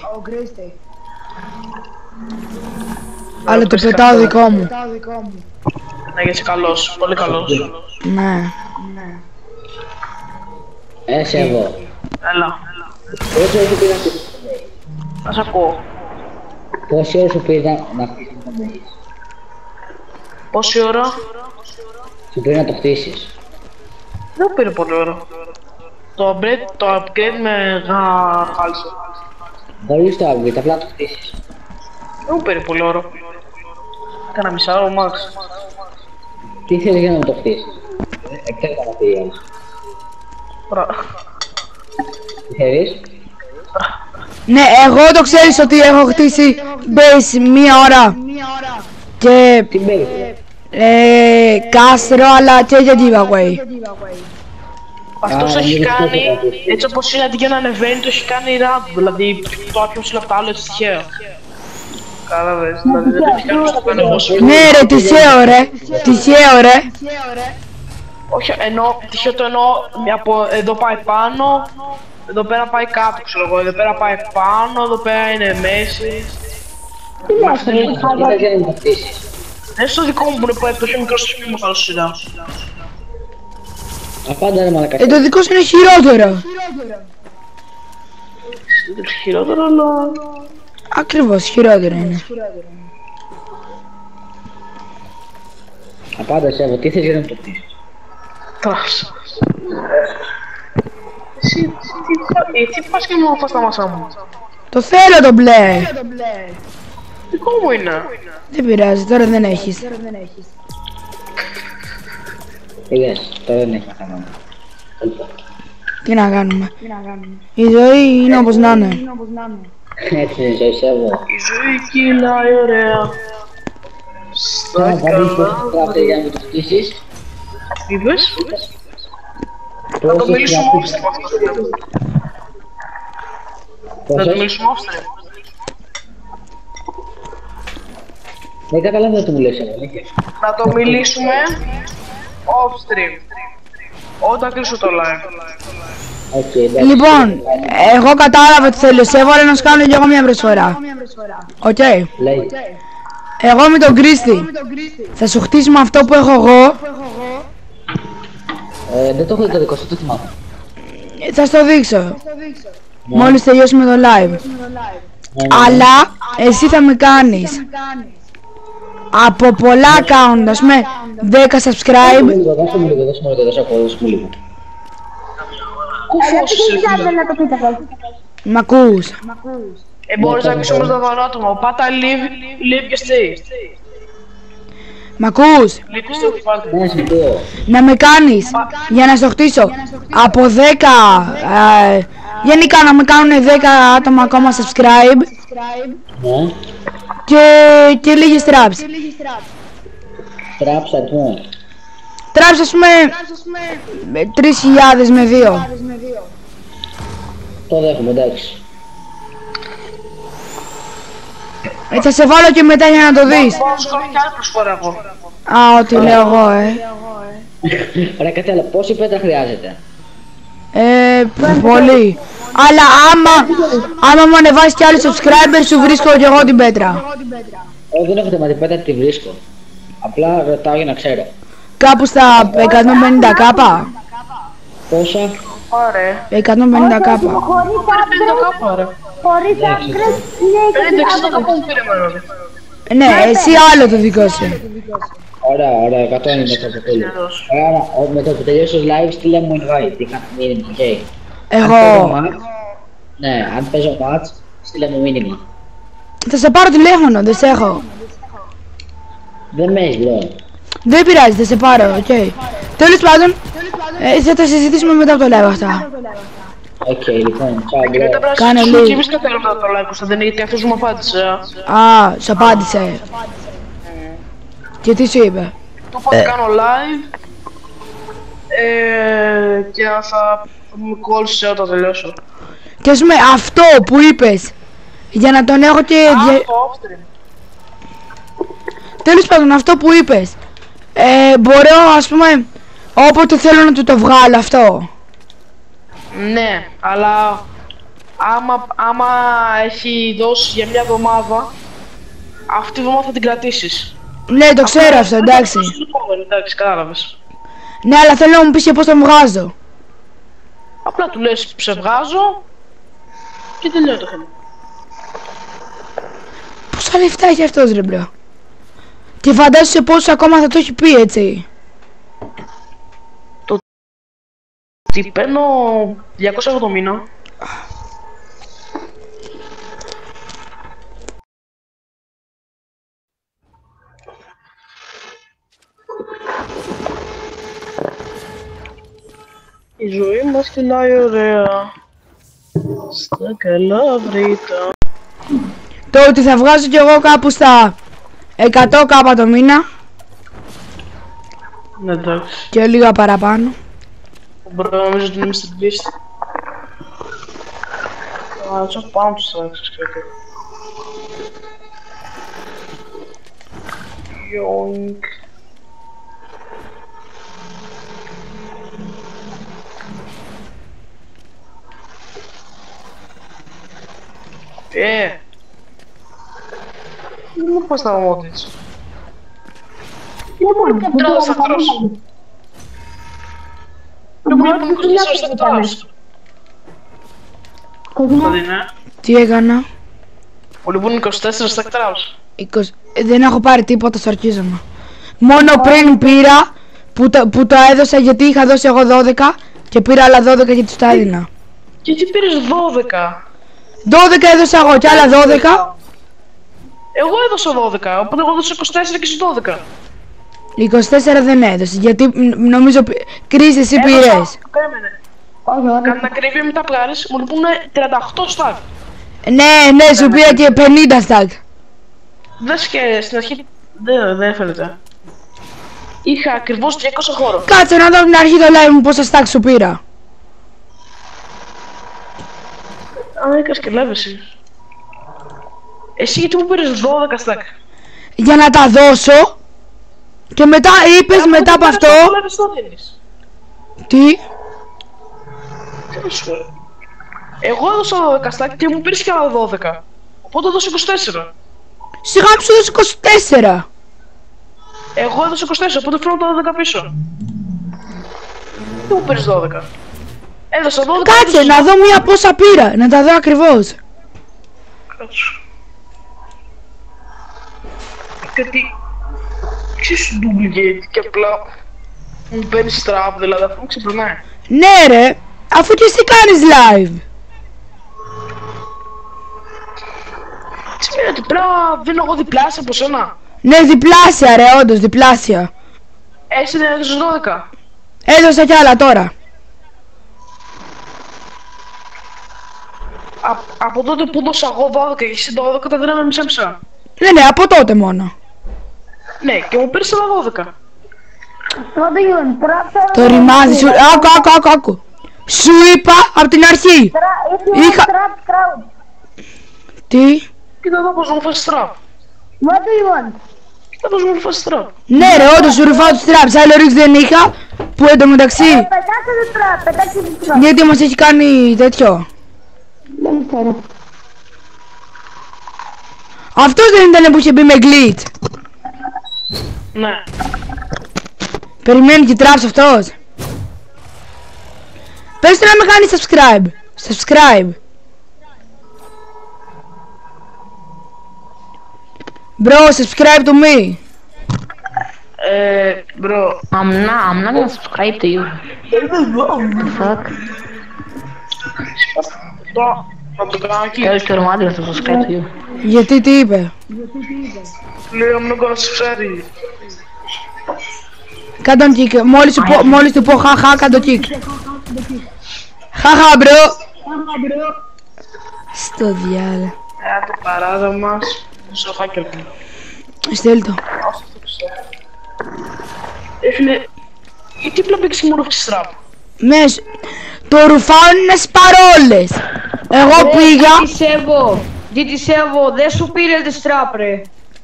Speaker 1: Αλλά το πετάω δικό μου.
Speaker 2: Ναι, γιατί είσαι καλός, πολύ καλός.
Speaker 1: Ναι.
Speaker 6: Σε εγώ.
Speaker 2: Έλα,
Speaker 6: Πόση ώρα σου πήρε
Speaker 2: να σ' ακούω.
Speaker 6: Πόση ώρα σου πήρε να χτίσεις το base.
Speaker 2: Πόση ώρα?
Speaker 6: Σου πήρε να το χτίσεις.
Speaker 2: Δεν μου πήρε πολύ ώρα. Το upgrade με χάλισε.
Speaker 6: Χωρίς το upgrade, απλά το χτίσεις.
Speaker 2: Δεν μου πήρε πολύ ώρα. Κάνα μισάωρο max.
Speaker 6: Τι θέλεις για να το χτίσεις. Εκτέλει τα materials. Τι θέλεις.
Speaker 1: Ναι, εγώ το ξέρεις ότι έχω χτίσει base 1 ώρα. Και
Speaker 6: Τι base.
Speaker 1: κάστρο αλλά και για giveaway.
Speaker 2: Αυτός έχει κάνει, έτσι όπως είναι αντί για να ανεβαίνει, το έχει κάνει random. Δηλαδή το άπιο ψηλά από τα άλλο έτσι τυχαία. Κατάλαβες, δηλαδή δεν έχει κάνει στο κάνει εγώ.
Speaker 1: Ναι ρε, τυχαίο ρε.
Speaker 2: Όχι, τυχαίο το εννοώ, από εδώ πάει πάνω, εδώ πέρα πάει κάτω, ξέρω εγώ, εδώ πέρα πάει πάνω, εδώ πέρα είναι μέση.
Speaker 6: Τι θες για να το χτίσεις.
Speaker 2: Είναι στο δικό μου που είναι το πιο μικρό στο πιο μεγάλο σειρά.
Speaker 6: Απάντα ρε μαλακά.
Speaker 1: Το δικό σου είναι χειρότερο.
Speaker 2: Είναι χειρότερο, αλλά...
Speaker 1: Ακριβώς, χειρότερο είναι.
Speaker 6: Απάντα σε εγώ, τι θες για να το χτίσεις.
Speaker 2: Τρας. Εσύ, τι πας και μου φας τα μασά μου.
Speaker 1: Το θέλω το μπλε.
Speaker 2: Δικό μου είναι.
Speaker 1: Δεν πειράζει, τώρα δεν έχεις.
Speaker 6: Είδες, τώρα δεν έχει να κάνω.
Speaker 1: Τι να κάνουμε. Η ζωή είναι όπως να είναι.
Speaker 6: Έτσι είναι η ζωή σε εγώ.
Speaker 2: Η ζωή κυλάει ωραία. Στα
Speaker 6: Θα δεις πώς
Speaker 2: καλά.
Speaker 6: γράφει για να το χτίσεις.
Speaker 2: Τι είπες? Θα το
Speaker 6: Πώς
Speaker 2: μιλήσουμε
Speaker 6: έχει
Speaker 2: όφστρεμ αυτό. Θα το
Speaker 6: γραφτεί.
Speaker 2: μιλήσουμε όφστρεμ.
Speaker 6: Δεν καταλαβαίνω τι μου λες εγώ, Νίκη.
Speaker 2: Να το μιλήσουμε off-stream. Όταν κλείσω το live.
Speaker 6: Οκ, εντάξει.
Speaker 1: Λοιπόν, εγώ κατάλαβα τι θέλω. Σε έβαλα να σου κάνω κι εγώ μια προσφορά. Οκ.
Speaker 6: Λέει.
Speaker 1: Εγώ με τον Κρίστη. Θα σου χτίσουμε αυτό που έχω εγώ.
Speaker 6: Δεν το έχω δει το δικό σου, το θυμάμαι.
Speaker 1: Θα στο δείξω. Μόλις τελειώσουμε το live. Αλλά εσύ θα με κάνεις από πολλά account, ας πούμε 10 subscribe.
Speaker 6: Δώσε μου λίγο, δώσε μου λίγο.
Speaker 2: Κουφός είσαι,
Speaker 4: Δεν
Speaker 2: φίλε.
Speaker 4: να το πείτε αυτό.
Speaker 1: Μ' ακούς?
Speaker 2: Μπορείς να πεις όμως το δωρότομο. Πάτα leave και stay.
Speaker 1: Μ' ακούς?
Speaker 2: Leave και stay, βάλτε.
Speaker 6: Ναι, σου πω.
Speaker 1: Να με κάνεις για να στο χτίσω από 10 γενικά να με κάνουν 10 άτομα ακόμα subscribe
Speaker 6: Ναι.
Speaker 1: και λίγες traps.
Speaker 6: Τράψα, αριθμό.
Speaker 1: Traps ας πούμε 3.000 με 2.
Speaker 6: Το δέχομαι, εντάξει.
Speaker 1: Θα σε βάλω και μετά για να το δεις.
Speaker 2: Πάω σου κάνω κι άλλη προσφορά εγώ.
Speaker 1: Α, ό,τι λέω εγώ,
Speaker 6: Ωραία, κάτι άλλο. Πόση πέτρα χρειάζεται?
Speaker 1: πολύ. Αλλά άμα μου ανεβάσεις κι άλλοι subscribers σου βρίσκω κι εγώ την πέτρα.
Speaker 6: Δεν έχω θέμα, την πέτρα τη βρίσκω. Απλά ρωτάω για να ξέρω.
Speaker 1: Κάπου στα 150 κάπα.
Speaker 6: Πόσα?
Speaker 2: Ωραία.
Speaker 1: 150 κάπα.
Speaker 4: Χωρίς
Speaker 2: Πήρε το
Speaker 4: upgrade,
Speaker 2: κάπου, ρε.
Speaker 4: χωρίς upgrade,
Speaker 2: Πήρε
Speaker 4: λέει
Speaker 2: το 60 κάπου πήρε μάλλον.
Speaker 1: Ναι, εσύ άλλο το δικό σου.
Speaker 6: Ωραία, 190 το τέλειο. Άρα, με το που τελειώσει το live, στείλε μου invite. Τι κάνει μήνυμα, οκ.
Speaker 1: Εγώ
Speaker 6: Ναι, αν παίζω match, στείλε μου μήνυμα.
Speaker 1: θα σε πάρω τηλέφωνο, δεν σε έχω.
Speaker 6: Δεν με έχεις, bro.
Speaker 1: Δεν πειράζει, θα σε πάρω, οκ. Τέλος πάντων, θα τα συζητήσουμε μετά από το live αυτά.
Speaker 6: Οκ, λοιπόν, ciao,
Speaker 2: Και μετά
Speaker 6: bro.
Speaker 2: πρέπει
Speaker 1: Κάνε
Speaker 2: να
Speaker 1: λίγο.
Speaker 2: σου εμείς κατάλαβα το like Κωνσταντίνε, γιατί αυτός μου απάντησε.
Speaker 1: Α, σου απάντησε. Και τι σου είπε?
Speaker 2: Του είπα ότι κάνω live και θα μου κόλλησε όταν τελειώσω.
Speaker 1: Και ας πούμε αυτό που είπες, για να τον έχω και...
Speaker 2: Αυτό off-stream.
Speaker 1: Τέλος πάντων, αυτό που είπες, μπορώ ας πούμε, όποτε θέλω να του το βγάλω αυτό.
Speaker 2: Ναι, αλλά άμα έχει δώσει για μια εβδομάδα, αυτή τη εβδομάδα θα την κρατήσεις.
Speaker 1: Ναι, το ξέρω αυτό, εντάξει.
Speaker 2: Εντάξει, κατάλαβες.
Speaker 1: Ναι, αλλά θέλω να μου πεις και πώς το βγάζω.
Speaker 2: Απλά του λες σε βγάζω και τελειώνει το θέμα.
Speaker 1: Πόσα λεφτά έχει αυτός ρε μπρο? Και φαντάζομαι σε πόσους ακόμα θα το έχει πει, έτσι.
Speaker 2: Τι παίρνω 200 ευρώ το μήνα. Η ζωή μας κυλάει ωραία. Στα καλά βρήκα.
Speaker 1: Το ότι θα βγάζω κι εγώ κάπου στα 100 κάπα το μήνα
Speaker 2: Ναι, εντάξει.
Speaker 1: και λίγα παραπάνω.
Speaker 2: Μπορώ να νομίζω ότι είναι Mr. Beast. Α, τσακ πάνω τους θα ξέρεις κάτι. Yoink. Δεν μου πας να μότεις. Δεν τρώω θα τρώσω. Δεν μου λείπουν 24 θα τρώσω. Κωνσταντίνε.
Speaker 1: Τι έκανα?
Speaker 2: Μου λείπουν 24 στα τρώσω.
Speaker 1: 20... δεν έχω πάρει τίποτα στο αρχίζωμα. Μόνο πριν πήρα που το έδωσα γιατί είχα δώσει εγώ 12 και πήρα άλλα 12 και τους τα έδινα.
Speaker 2: Γιατί πήρες 12.
Speaker 1: 12 έδωσα εγώ και άλλα 12.
Speaker 2: Εγώ έδωσα 12, οπότε εγώ έδωσα 24 και στους 12.
Speaker 1: 24 δεν έδωσε γιατί νομίζω κρίση εσύ πήρες.
Speaker 2: Περίμενε. Κάνει να κρύβει μετά πλάρες, μου λείπουν 38 στάκ.
Speaker 1: Ναι, σου πήρα και 50 stack.
Speaker 2: Δες και στην αρχή δεν φαίνεται. Είχα ακριβώς 200 χώρο.
Speaker 1: Κάτσε να δω από την αρχή το live μου πόσα stack σου πήρα.
Speaker 2: Α, έκας και live εσύ. Εσύ γιατί μου πήρες 12 στάκ.
Speaker 1: Για να τα δώσω. Και μετά είπες μετά από αυτό. Τι?
Speaker 2: Εγώ έδωσα 12 στάκ και μου πήρες και άλλα 12. Οπότε έδωσα 24.
Speaker 1: Σιγά μου σου δώσει 24.
Speaker 2: Εγώ έδωσα 24, οπότε φέρνω τα 12 πίσω. Τι μου πήρες 12? Έδωσα 12.
Speaker 1: Κάτσε να δω μία πόσα πήρα, να τα δω ακριβώς.
Speaker 2: Κάτσε. Γιατί... Ξέρεις duplicate και απλά μου παίρνεις trap, δηλαδή αυτό μου ξεπερνάει.
Speaker 1: Ναι ρε, αφού και εσύ κάνεις live.
Speaker 2: Σημαίνει ότι πρέπει να δίνω εγώ διπλάσια από σένα.
Speaker 1: Ναι, διπλάσια ρε, όντως, διπλάσια.
Speaker 2: Εσύ δεν έδωσες 12.
Speaker 1: Έδωσα κι άλλα τώρα.
Speaker 2: Από τότε που δώσα εγώ 12 και εσύ 12 τα δίναμε μισά.
Speaker 1: Ναι, από τότε μόνο.
Speaker 2: Ναι, και μου πήρες τα 12.
Speaker 4: Τότε Γιον, τράψε...
Speaker 1: Το ρημάδι σου... Άκου. Σου είπα απ' την αρχή. Είχα...
Speaker 4: Τραπ.
Speaker 1: Τι?
Speaker 2: Κοίτα εδώ πως μου φάσεις trap.
Speaker 4: What do you want?
Speaker 2: Κοίτα πως μου φάσεις trap.
Speaker 1: Ναι ρε, όντως σου ρουφάω τους traps. Άλλο ρίξ δεν είχα. Που εντωμεταξύ...
Speaker 4: Πετάξτε το τραπ.
Speaker 1: Γιατί μας έχει κάνει τέτοιο.
Speaker 4: Δεν ξέρω.
Speaker 1: Αυτός δεν ήταν που είχε μπει με glitch.
Speaker 2: Ναι.
Speaker 1: Περιμένει και traps αυτός. Πες του να με κάνει subscribe. Bro, subscribe to me.
Speaker 2: Bro.
Speaker 3: I'm not gonna subscribe to you. The fuck?
Speaker 2: Θα το κάνω εκεί.
Speaker 3: Tell your mother to subscribe to you.
Speaker 1: Γιατί τι είπε?
Speaker 2: Λέει I'm not gonna subscribe.
Speaker 1: Κάτω τον kick. Μόλις του πω χαχα, κάτω kick. Χαχα, bro. Στο διάλε.
Speaker 2: Το παράδα μας. Στο hacker.
Speaker 1: Στείλ το.
Speaker 2: Φίλε, γιατί πλέον και μου ρούφεις trap.
Speaker 1: Μες. Το ρουφάω είναι σπαρόλες. Εγώ πήγα.
Speaker 5: Διτισεύω, δεν σου πήρε τη στράπ ρε.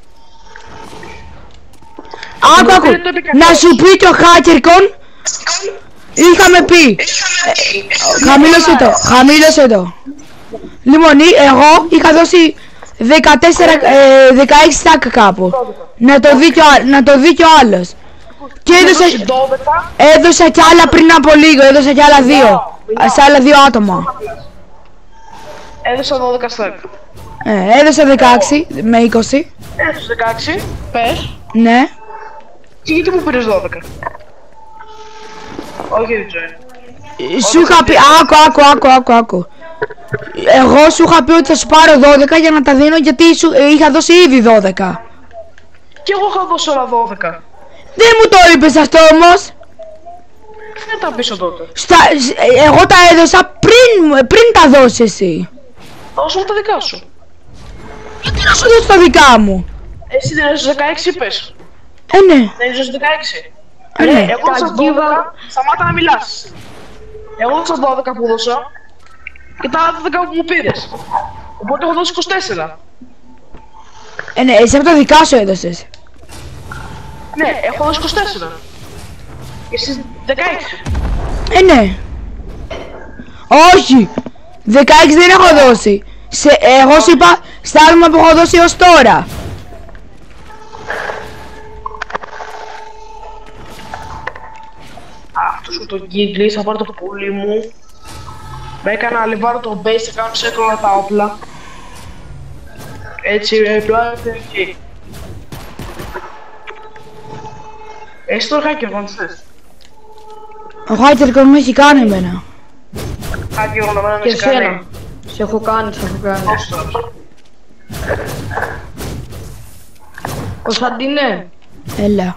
Speaker 1: Άκου, να σου πει και ο Χάκερκον. Είχαμε πει. Χαμήλωσε το. Λοιπόν, εγώ είχα δώσει 16 στάκ κάπου. Να το δει κι ο άλλος. Και έδωσα κι άλλα πριν από λίγο, έδωσα κι άλλα 2. Σε άλλα 2 άτομα.
Speaker 2: Έδωσα 12 στάκ.
Speaker 1: Έδωσα 16 με 20.
Speaker 2: Έδωσα 16, πες.
Speaker 1: Ναι.
Speaker 2: Και γιατί μου πήρες 12. Όχι δεν ξέρω.
Speaker 1: Σου είχα πει, άκου. Εγώ σου είχα πει ότι θα σου πάρω 12 για να τα δίνω γιατί είχα δώσει ήδη 12.
Speaker 2: Και εγώ είχα δώσει όλα 12.
Speaker 1: Δεν μου το είπες αυτό όμως.
Speaker 2: Δεν τα πίσω τότε.
Speaker 1: Εγώ τα έδωσα πριν τα δώσεις εσύ.
Speaker 2: Δώσε μου τα δικά σου.
Speaker 1: Γιατί να σου δώσω τα δικά μου?
Speaker 2: Εσύ δεν έδωσες 16 είπες.
Speaker 1: Ναι.
Speaker 2: Δεν έδωσες 16.
Speaker 1: Ναι.
Speaker 2: Εγώ δώσα 12, σταμάτα να μιλάς. Εγώ δώσα 12 που δώσα και τα άλλα 12 που μου πήρες. Οπότε έχω δώσει 24.
Speaker 1: Ναι, εσύ από τα δικά σου έδωσες.
Speaker 2: Ναι, έχω δώσει 24. Και εσείς 16.
Speaker 1: Ναι. Όχι. 16 δεν έχω δώσει. Εγώ σου είπα στα άτομα που έχω δώσει ως τώρα.
Speaker 2: Αυτό σου το Giglis, θα πάρω το πουλί μου. Με έκανα να βάλω το base και κάνω σέκολα τα όπλα. Έτσι, πλάω εκεί. Εσύ το hacker κον θες.
Speaker 1: Ο Χάιτερκον με έχει κάνει εμένα.
Speaker 2: Hacker να μένω
Speaker 5: Και
Speaker 2: σε κάνει.
Speaker 5: εσένα. Σε έχω κάνει. Κωνσταντίνε,
Speaker 1: Έλα.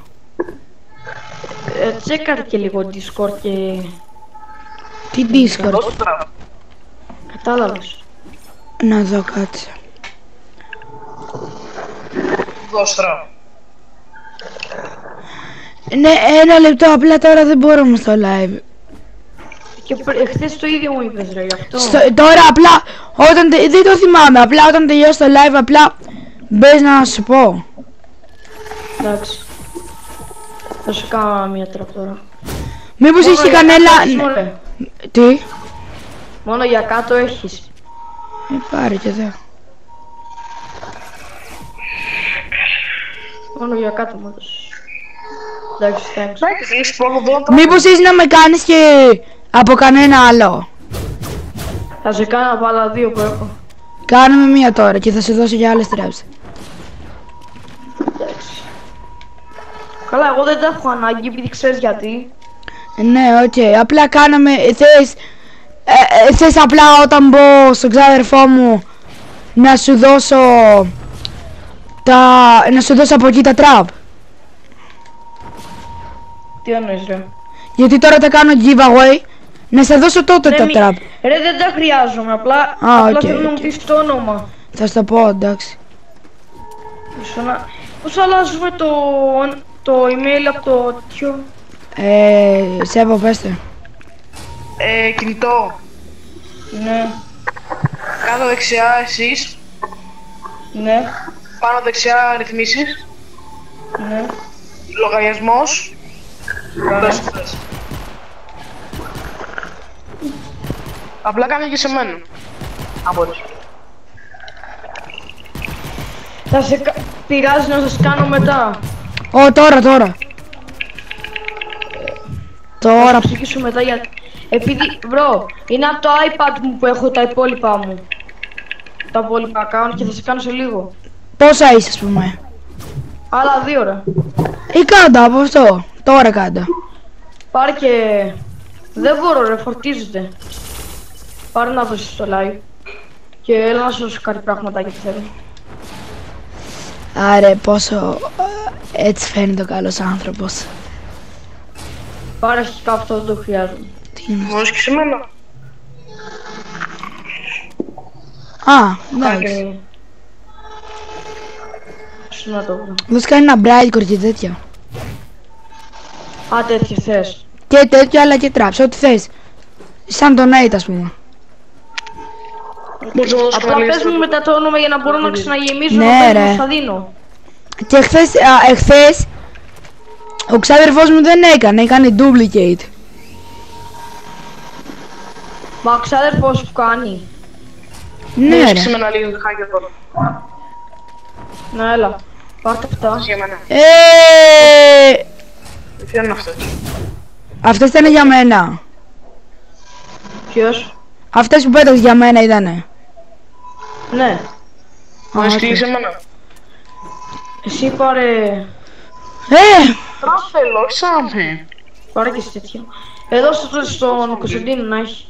Speaker 5: τσέκαρε και λίγο Discord και
Speaker 1: Τι Discord?
Speaker 2: Δώσ' τώρα.
Speaker 5: κατάλαβες.
Speaker 1: Να δω κάτσε.
Speaker 2: Δώσ' τώρα.
Speaker 1: Ναι, ένα λεπτό, απλά τώρα δεν μπορούμε στο live.
Speaker 5: Και χθες το ίδιο μου είπες ρε γι' αυτό.
Speaker 1: Τώρα απλά, δεν το θυμάμαι, απλά όταν τελειώσει το live, απλά μπες να σου πω.
Speaker 5: Εντάξει. Θα σου κάνω μια τραπ τώρα.
Speaker 1: Μήπως έχει κανένα...
Speaker 5: Μωρέ.
Speaker 1: Τι?
Speaker 5: Μόνο για κάτω έχεις.
Speaker 1: Πάρε και εδώ.
Speaker 5: Μόνο για κάτω μου έδωσες. Εντάξει, thanks.
Speaker 2: Εντάξει, λύσεις πρώτο δόντρο.
Speaker 1: Μήπως είσαι να με κάνεις και από κανένα άλλο.
Speaker 5: Θα σε κάνω από άλλα 2 που έχω.
Speaker 1: Κάνουμε μία τώρα και θα σου δώσω για άλλες τρέψεις.
Speaker 5: Εντάξει. Καλά, εγώ δεν τα έχω ανάγκη επειδή ξέρεις γιατί.
Speaker 1: Ναι, οκ. Απλά κάναμε... Θες απλά όταν μπω στον ξάδερφό μου να σου δώσω... Να σου δώσω από εκεί τα τραπ.
Speaker 5: Τι εννοείς ρε?
Speaker 1: Γιατί τώρα τα κάνω giveaway. Να σε δώσω τότε τα τραπ.
Speaker 5: Ρε δεν τα χρειάζομαι, απλά θέλω να μου πεις το όνομα.
Speaker 1: Θα σου το πω, εντάξει.
Speaker 5: Πώς αλλάζουμε το email από το τέτοιο?
Speaker 1: Σέβο, πέστε.
Speaker 2: Κινητό.
Speaker 5: Ναι.
Speaker 2: Κάτω δεξιά εσείς.
Speaker 5: Ναι.
Speaker 2: Πάνω δεξιά ρυθμίσεις.
Speaker 5: Ναι.
Speaker 2: Λογαριασμός. Πες. Απλά κάνε και σε μένα. Αν μπορείς.
Speaker 5: Θα σε πειράζει να σας κάνω μετά?
Speaker 1: Τώρα. Τώρα.
Speaker 5: Θα ψηφίσω μετά για... Επειδή, bro, είναι από το iPad μου που έχω τα υπόλοιπα μου. Τα υπόλοιπα account και θα σε κάνω σε λίγο.
Speaker 1: Πόσα είσαι, ας πούμε?
Speaker 5: Άλλα 2 ρε.
Speaker 1: Ή κάντα από αυτό. Τώρα κάντα.
Speaker 5: Πάρε και... Δεν μπορώ ρε, φορτίζεται. Πάρε να δώσεις στο live. Και έλα να σου δώσω κάτι πραγματάκια που θέλω.
Speaker 1: Άρε, πόσο... Έτσι φαίνεται ο καλός άνθρωπος.
Speaker 5: Πάρε αρχικά αυτό, δεν το χρειάζομαι.
Speaker 1: Τι είναι?
Speaker 2: Μπορείς και σε μένα.
Speaker 1: Εντάξει.
Speaker 5: Σου να το βρω.
Speaker 1: Δώσ' κάνει ένα brightcore και τέτοια.
Speaker 5: Τέτοιο θες.
Speaker 1: Και τέτοιο, αλλά και traps, ό,τι θες. Σαν τον Nate, ας πούμε.
Speaker 5: Απλά πες μου μετά το όνομα για να μπορώ να ξαναγεμίζω.
Speaker 1: Ναι,
Speaker 5: να
Speaker 1: ρε.
Speaker 5: θα δίνω.
Speaker 1: Και εχθές ο ξάδερφός μου δεν έκανε duplicate.
Speaker 5: Μα ο ξάδερφος που κάνει?
Speaker 1: Ναι, ρε.
Speaker 2: Μπορείς με ένα λίγο χάκι εδώ.
Speaker 5: Ναι, έλα. Πάρτε αυτά.
Speaker 2: Για μένα. Ποιο είναι αυτό?
Speaker 1: Αυτές ήταν για μένα.
Speaker 5: Ποιος?
Speaker 1: Αυτές που πέταξες για μένα ήτανε.
Speaker 5: Ναι.
Speaker 2: Μπορείς κλείσει εμένα.
Speaker 5: Εσύ πάρε...
Speaker 2: Τράφελο, όχι σάμπι.
Speaker 5: Πάρε και εσύ τέτοια. Εδώ στον Κωνσταντίνο να έχει.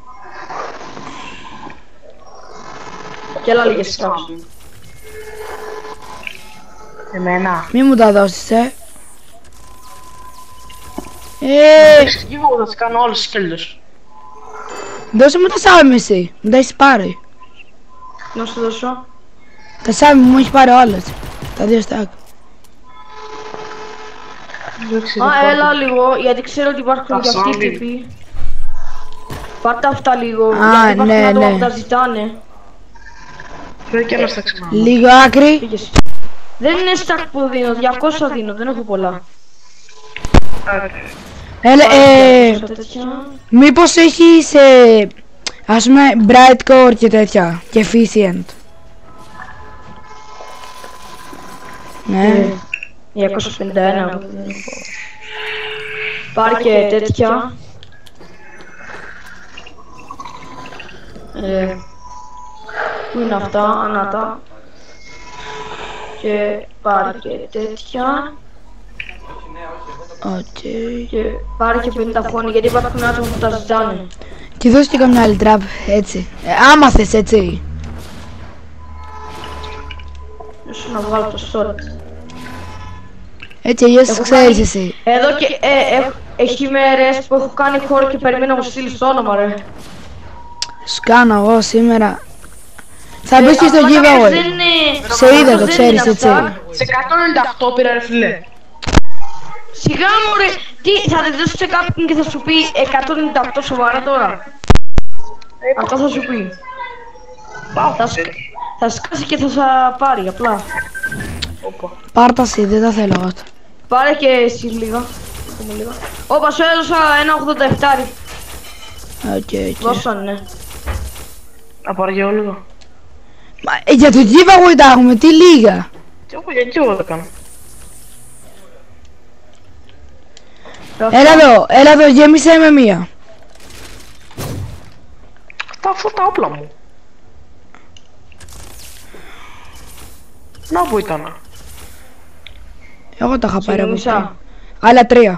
Speaker 5: Και άλλα λίγες στράψεις.
Speaker 2: Εμένα.
Speaker 1: Μη μου τα δώσεις,
Speaker 2: Εγώ θα τις κάνω όλες τις σκέλτες.
Speaker 1: Δώσε μου τα σάμι εσύ. Μου τα έχεις πάρει.
Speaker 5: Να σου δώσω.
Speaker 1: Τα σάμι μου έχεις πάρει όλες. Τα 2 στάκ.
Speaker 5: Έλα λίγο, γιατί ξέρω ότι υπάρχουν και αυτοί οι τύποι. Πάρτε αυτά λίγο, γιατί υπάρχουν άτομα που τα ζητάνε.
Speaker 2: Πρέπει και να στα ξανά.
Speaker 1: Λίγο άκρη.
Speaker 5: Δεν είναι stack που δίνω, 200 δίνω, δεν έχω πολλά.
Speaker 1: Μήπως έχεις ας πούμε brightcore και τέτοια και efficient? Ναι.
Speaker 5: 251. Πάρε και τέτοια. Πού είναι αυτά, ανάτα. Και πάρε και τέτοια. Και πάρε και 50 φόνοι, γιατί υπάρχουν άτομα που τα ζητάνε.
Speaker 1: Και δώσε και καμιά άλλη τραπ, έτσι. Άμα θες, έτσι.
Speaker 5: Ίσως να βγάλω το storage.
Speaker 1: Έτσι, αλλιώς ξέρεις εσύ.
Speaker 5: Εδώ και έχει μέρες που έχω κάνει χώρο και περιμένω να μου στείλεις το όνομα ρε.
Speaker 1: Σου κάνω εγώ σήμερα. Θα μπεις και στο giveaway. Σε είδα, το ξέρεις, έτσι.
Speaker 2: Σε 198 πήρα ρε φίλε.
Speaker 5: Σιγά μου ρε, τι θα τη δώσεις σε κάποιον και θα σου πει 198 σοβαρά τώρα? Αυτό θα σου πει. Θα σκάσει και θα σα πάρει απλά.
Speaker 1: Πάρτα εσύ, δεν τα θέλω εγώ.
Speaker 5: Πάρε και εσύ λίγα. Όπα σου έδωσα ένα 87.
Speaker 1: Οκ.
Speaker 5: Δώσανε.
Speaker 2: Να πάρω και λίγο.
Speaker 1: Για το giveaway τα έχουμε, τι λίγα.
Speaker 2: Και εγώ γιατί εγώ το κάνω.
Speaker 1: Έλα εδώ, γέμισε με μία.
Speaker 2: Αυτά τα όπλα μου. Να που ήταν.
Speaker 1: Εγώ τα είχα πάρει από
Speaker 5: Μισά.
Speaker 1: πριν. Άλλα 3.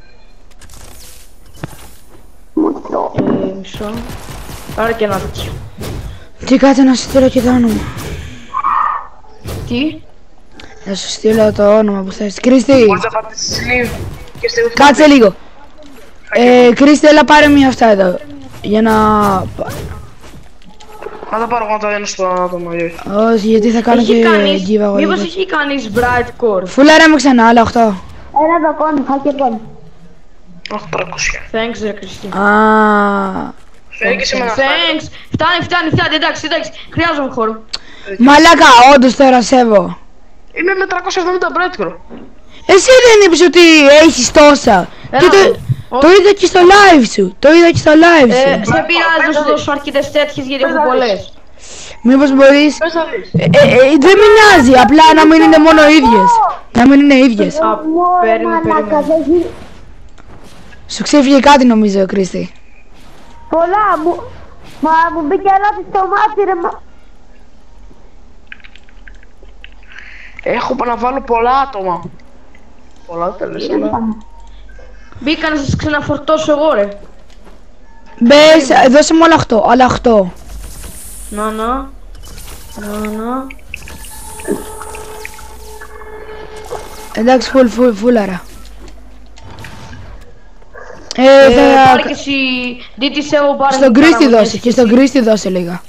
Speaker 5: Μισό. Άρα και ένα τέτοιο.
Speaker 1: Τι κάτσε να σου στείλω και το όνομα.
Speaker 5: Τι?
Speaker 1: Να σου στείλω το όνομα που θες. Κρίστη,
Speaker 2: Μπορείς να πατήσεις sleeve και στη
Speaker 1: κάτσε λίγο. Κρίστη, έλα πάρε μία αυτά εδώ. Για να...
Speaker 2: Να τα πάρω εγώ να τα δίνω στο άτομο.
Speaker 1: Όχι, γιατί θα κάνω
Speaker 5: Έχει
Speaker 1: και
Speaker 5: κανείς,
Speaker 1: giveaway.
Speaker 5: μήπως έχει κανείς Bright Core?
Speaker 1: Φούλαρα με ξανά, άλλα 8.
Speaker 4: Έλα εδώ κόνη, χάκε κόνη.
Speaker 2: 800.
Speaker 5: Thanks ρε Κριστή.
Speaker 1: Α,
Speaker 2: Φέρει και σήμερα.
Speaker 5: Thanks. Φτάνει, εντάξει, χρειάζομαι χώρο.
Speaker 1: μαλάκα, όντως τώρα σέβω.
Speaker 2: Είμαι με 370 Breadcore.
Speaker 1: Εσύ δεν είπες ότι έχεις τόσα.
Speaker 5: Έλα,
Speaker 1: Και
Speaker 5: όχι.
Speaker 1: το είδα και στο live σου. Το είδα και στο live σου.
Speaker 5: Σε πειράζει να σου δώσω αρκετές τέτοιες γιατί έχω πολλές.
Speaker 1: Μήπως μπορείς...
Speaker 2: Πες να δεις.
Speaker 1: Δεν με νοιάζει, απλά να μην είναι μόνο ίδιες. Να μην είναι ίδιες.
Speaker 5: Α, περίμενε.
Speaker 4: Μαλάκας, έχει
Speaker 1: Σου ξέφυγε κάτι νομίζω, Κρίστη.
Speaker 4: πολλά μου. Μα μου μπήκε λάθος στο μάτι ρε μα.
Speaker 2: Έχω να βάλω πολλά άτομα. Πολλά τέλος, αλλά...
Speaker 5: Μπήκα να σας ξαναφορτώσω εγώ ρε.
Speaker 1: Μπες, δώσε μου άλλα 8.
Speaker 5: Να.
Speaker 1: Εντάξει, φούλαρα.
Speaker 5: Πάρε και εσύ DTC εγώ πάρε.
Speaker 1: Στον Κρίστη δώσε, και στον Κρίστη δώσε λίγα.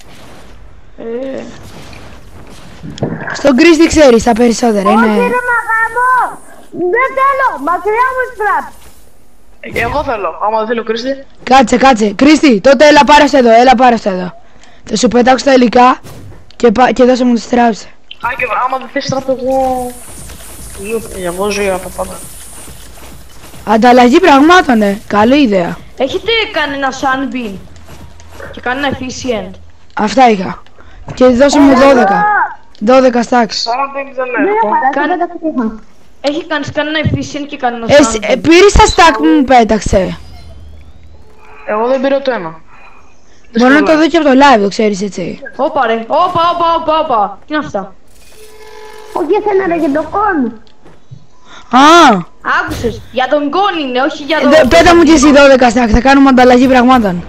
Speaker 1: Στον Κρίστη ξέρεις τα περισσότερα,
Speaker 4: Όχι
Speaker 1: είναι...
Speaker 4: ρε μαγάμο. Δεν θέλω, μακριά μου στραπ.
Speaker 2: Εγώ θέλω, άμα δεν θέλω Κρίστη.
Speaker 1: Κάτσε, Κρίστη, τότε έλα πάρε αυτό εδώ. Θα σου πετάξω τα υλικά και δώσε μου τη στράψη.
Speaker 2: Α, και άμα δεν θες τραπ εγώ... Εγώ ζωή από πάντα.
Speaker 1: Ανταλλαγή πραγμάτων, καλή ιδέα.
Speaker 5: Έχετε κανένα sunbeam και κανένα efficient?
Speaker 1: Αυτά είχα. Και δώσε μου 12. 12 stacks.
Speaker 2: 40 δεν
Speaker 4: Δεν
Speaker 2: έχω.
Speaker 4: έχω.
Speaker 5: Έχει κανείς κανένα efficient και κανένα
Speaker 1: Εσύ,
Speaker 5: sunbeam?
Speaker 1: πήρες τα stack που μου πέταξε.
Speaker 2: Εγώ δεν πήρα το ένα.
Speaker 1: Μπορώ να το δω και από το live, το ξέρεις έτσι.
Speaker 5: Όπα ρε, όπα. Τι είναι αυτά?
Speaker 4: Όχι εσένα ρε για το κόν.
Speaker 1: Α,
Speaker 5: Άκουσες, για τον Γκόν είναι, όχι για τον...
Speaker 1: πέτα μου και εσύ 12 stack, θα κάνουμε ανταλλαγή πραγμάτων.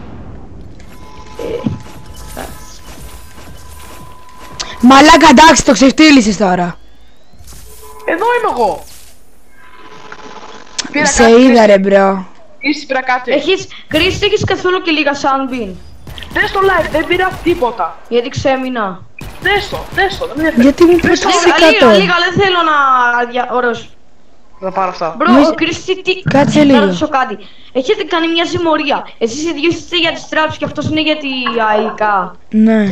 Speaker 1: Μαλάκα, εντάξει, το ξεφτύλισες τώρα.
Speaker 2: Εδώ είμαι εγώ. Πήρα
Speaker 1: Σε
Speaker 2: κάτι,
Speaker 1: είδα
Speaker 2: Κρίστη.
Speaker 1: ρε μπρο.
Speaker 2: Κρίστη, πήρα κάτι.
Speaker 5: Κρίστη, έχεις καθόλου και λίγα sunbeam?
Speaker 2: Δες στο live, δεν πήρα τίποτα.
Speaker 5: Γιατί ξέμεινα.
Speaker 2: Δες το, δεν με ενδιαφέρει.
Speaker 1: Γιατί μου πες
Speaker 5: Λίγα, δεν θέλω να... Ωραίος.
Speaker 2: Θα πάρω αυτά.
Speaker 5: Μπρο,
Speaker 1: Μη-
Speaker 5: ο Κρίστη, τι...
Speaker 1: Κάτσε
Speaker 5: να
Speaker 1: λίγο.
Speaker 5: ρωτήσω κάτι. Έχετε κάνει μια συμμορία. Εσείς οι δύο είστε για τις traps και αυτός είναι για τη ΑΕΚΑ.
Speaker 1: Ναι.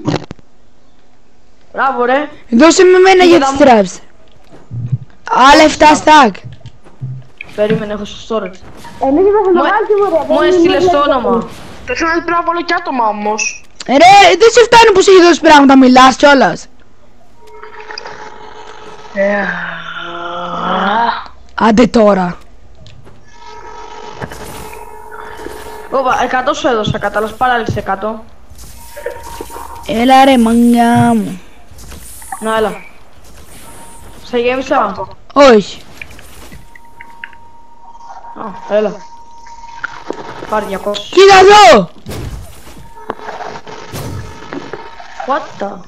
Speaker 5: Μπράβο ρε.
Speaker 1: Δώσε με μένα για τις traps. Άλλα 7 stack.
Speaker 5: Περίμενε, έχω στο storage.
Speaker 4: Εμείς είμαστε μεγάλη συμμορία.
Speaker 5: Μου έστειλες το όνομα.
Speaker 2: Το θέλω να πρέπει να βάλω και άτομα όμως.
Speaker 1: Ρε, δεν σε φτάνει που σου έχει δώσει πράγματα, μιλάς κιόλας. Άντε τώρα.
Speaker 5: Όπα, 100 σου έδωσα, κατάλαβες, παράλληλες 100.
Speaker 1: Έλα ρε μαγκά μου.
Speaker 5: Να, έλα. Σε γέμισα.
Speaker 1: Όχι.
Speaker 5: Α, έλα. Πάρε 200.
Speaker 1: Κοίτα εδώ.
Speaker 5: What the...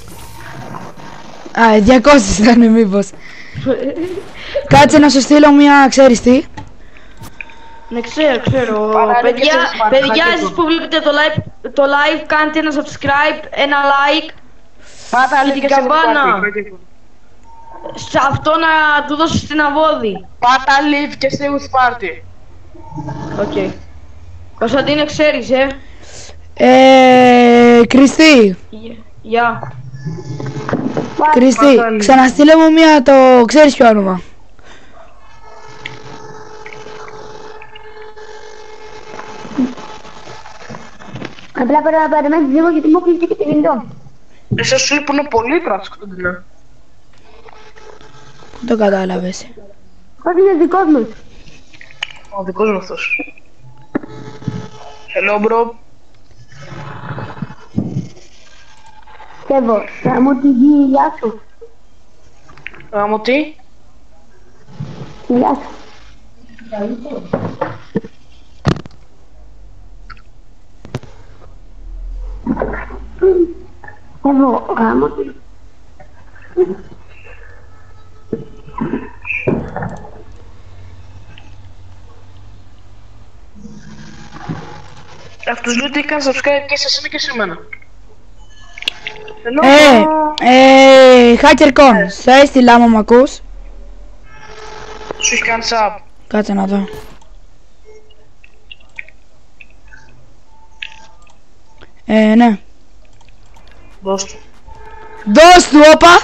Speaker 1: Α, 200 ήταν μήπως. Κάτσε να σου στείλω μια, ξέρεις τι.
Speaker 5: Ναι, ξέρω.
Speaker 2: Παράλληλα και
Speaker 5: Παιδιά,
Speaker 2: σε σπάρτα,
Speaker 5: παιδιά,
Speaker 2: χάκε
Speaker 5: εσείς
Speaker 2: το.
Speaker 5: που βλέπετε το live, κάντε ένα subscribe, ένα like.
Speaker 2: Πάτα άλλη
Speaker 5: την
Speaker 2: και σε
Speaker 5: καμπάνα.
Speaker 2: party.
Speaker 5: Σε αυτό να του δώσεις την αβόδη.
Speaker 2: Πάτα live και σε youth party.
Speaker 5: Οκ. Κωνσταντίνε, ξέρεις,
Speaker 1: Κριστή.
Speaker 5: Γεια.
Speaker 1: Κριστή, ξαναστείλε μου μια το, ξέρεις ποιο όνομα.
Speaker 4: Απλά πρέπει να περιμένεις λίγο γιατί μου κλείσει και το κινητό.
Speaker 2: Εσείς σου λείπουν πολύ τραπς, Κωνσταντινέ.
Speaker 1: Πού το κατάλαβες.
Speaker 4: Όχι είναι δικός μου.
Speaker 2: Ο δικός μου αυτός. Hello, bro.
Speaker 4: Σέβω, θα μου τη γη, γεια σου.
Speaker 2: Γάμο τι?
Speaker 4: Γεια σου. Σέβω, γάμο τη.
Speaker 2: Αυτούς λέει ότι έκανε subscribe και σε εσένα και σε μένα.
Speaker 1: Hacker Con, σε έστειλα άμα μ' ακούς.
Speaker 2: Σου έχει κάνει sub.
Speaker 1: Κάτσε να δω. Ναι.
Speaker 2: Δώσ' του.
Speaker 1: Δώσ' του, όπα!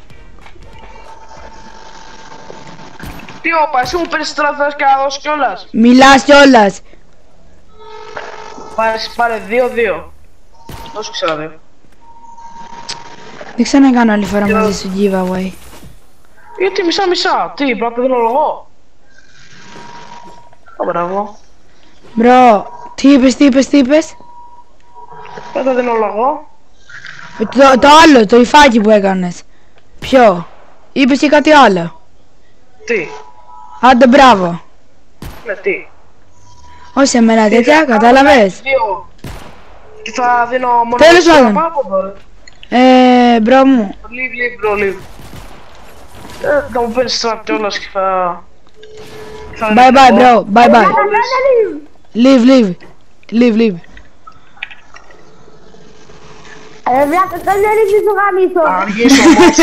Speaker 2: Τι όπα, εσύ μου παίρνεις τώρα θες και να δώσεις κιόλας.
Speaker 1: Μιλάς κιόλας.
Speaker 2: Πάρε 2-2. Δώσου ξέρα 2.
Speaker 1: Δεν ξανακάνω άλλη φορά μαζί σου giveaway.
Speaker 2: Γιατί μισά-μισά, τι, πρέπει να δίνω λογό. Μπράβο.
Speaker 1: Μπρο, τι είπες.
Speaker 2: Πρέπει να δίνω λογό.
Speaker 1: Το άλλο, το υφάκι που έκανες. Ποιο? Είπες και κάτι άλλο.
Speaker 2: Τι,
Speaker 1: Άντε μπράβο.
Speaker 2: ναι τι.
Speaker 1: Όχι εμένα τέτοια, κατάλαβες.
Speaker 2: Τι θα δίνω μόνο
Speaker 1: Τέλος
Speaker 2: να
Speaker 1: πάντων.
Speaker 2: πάω από εδώ.
Speaker 1: Μπρο μου.
Speaker 2: Leave. Θα μου παίρνεις τώρα κιόλας και θα...
Speaker 1: Bye bye bro, bye bye. Leave.
Speaker 4: Ρε βλάκα, κάνει να ρίξεις το γαμίσο.
Speaker 2: Αργείς όμως.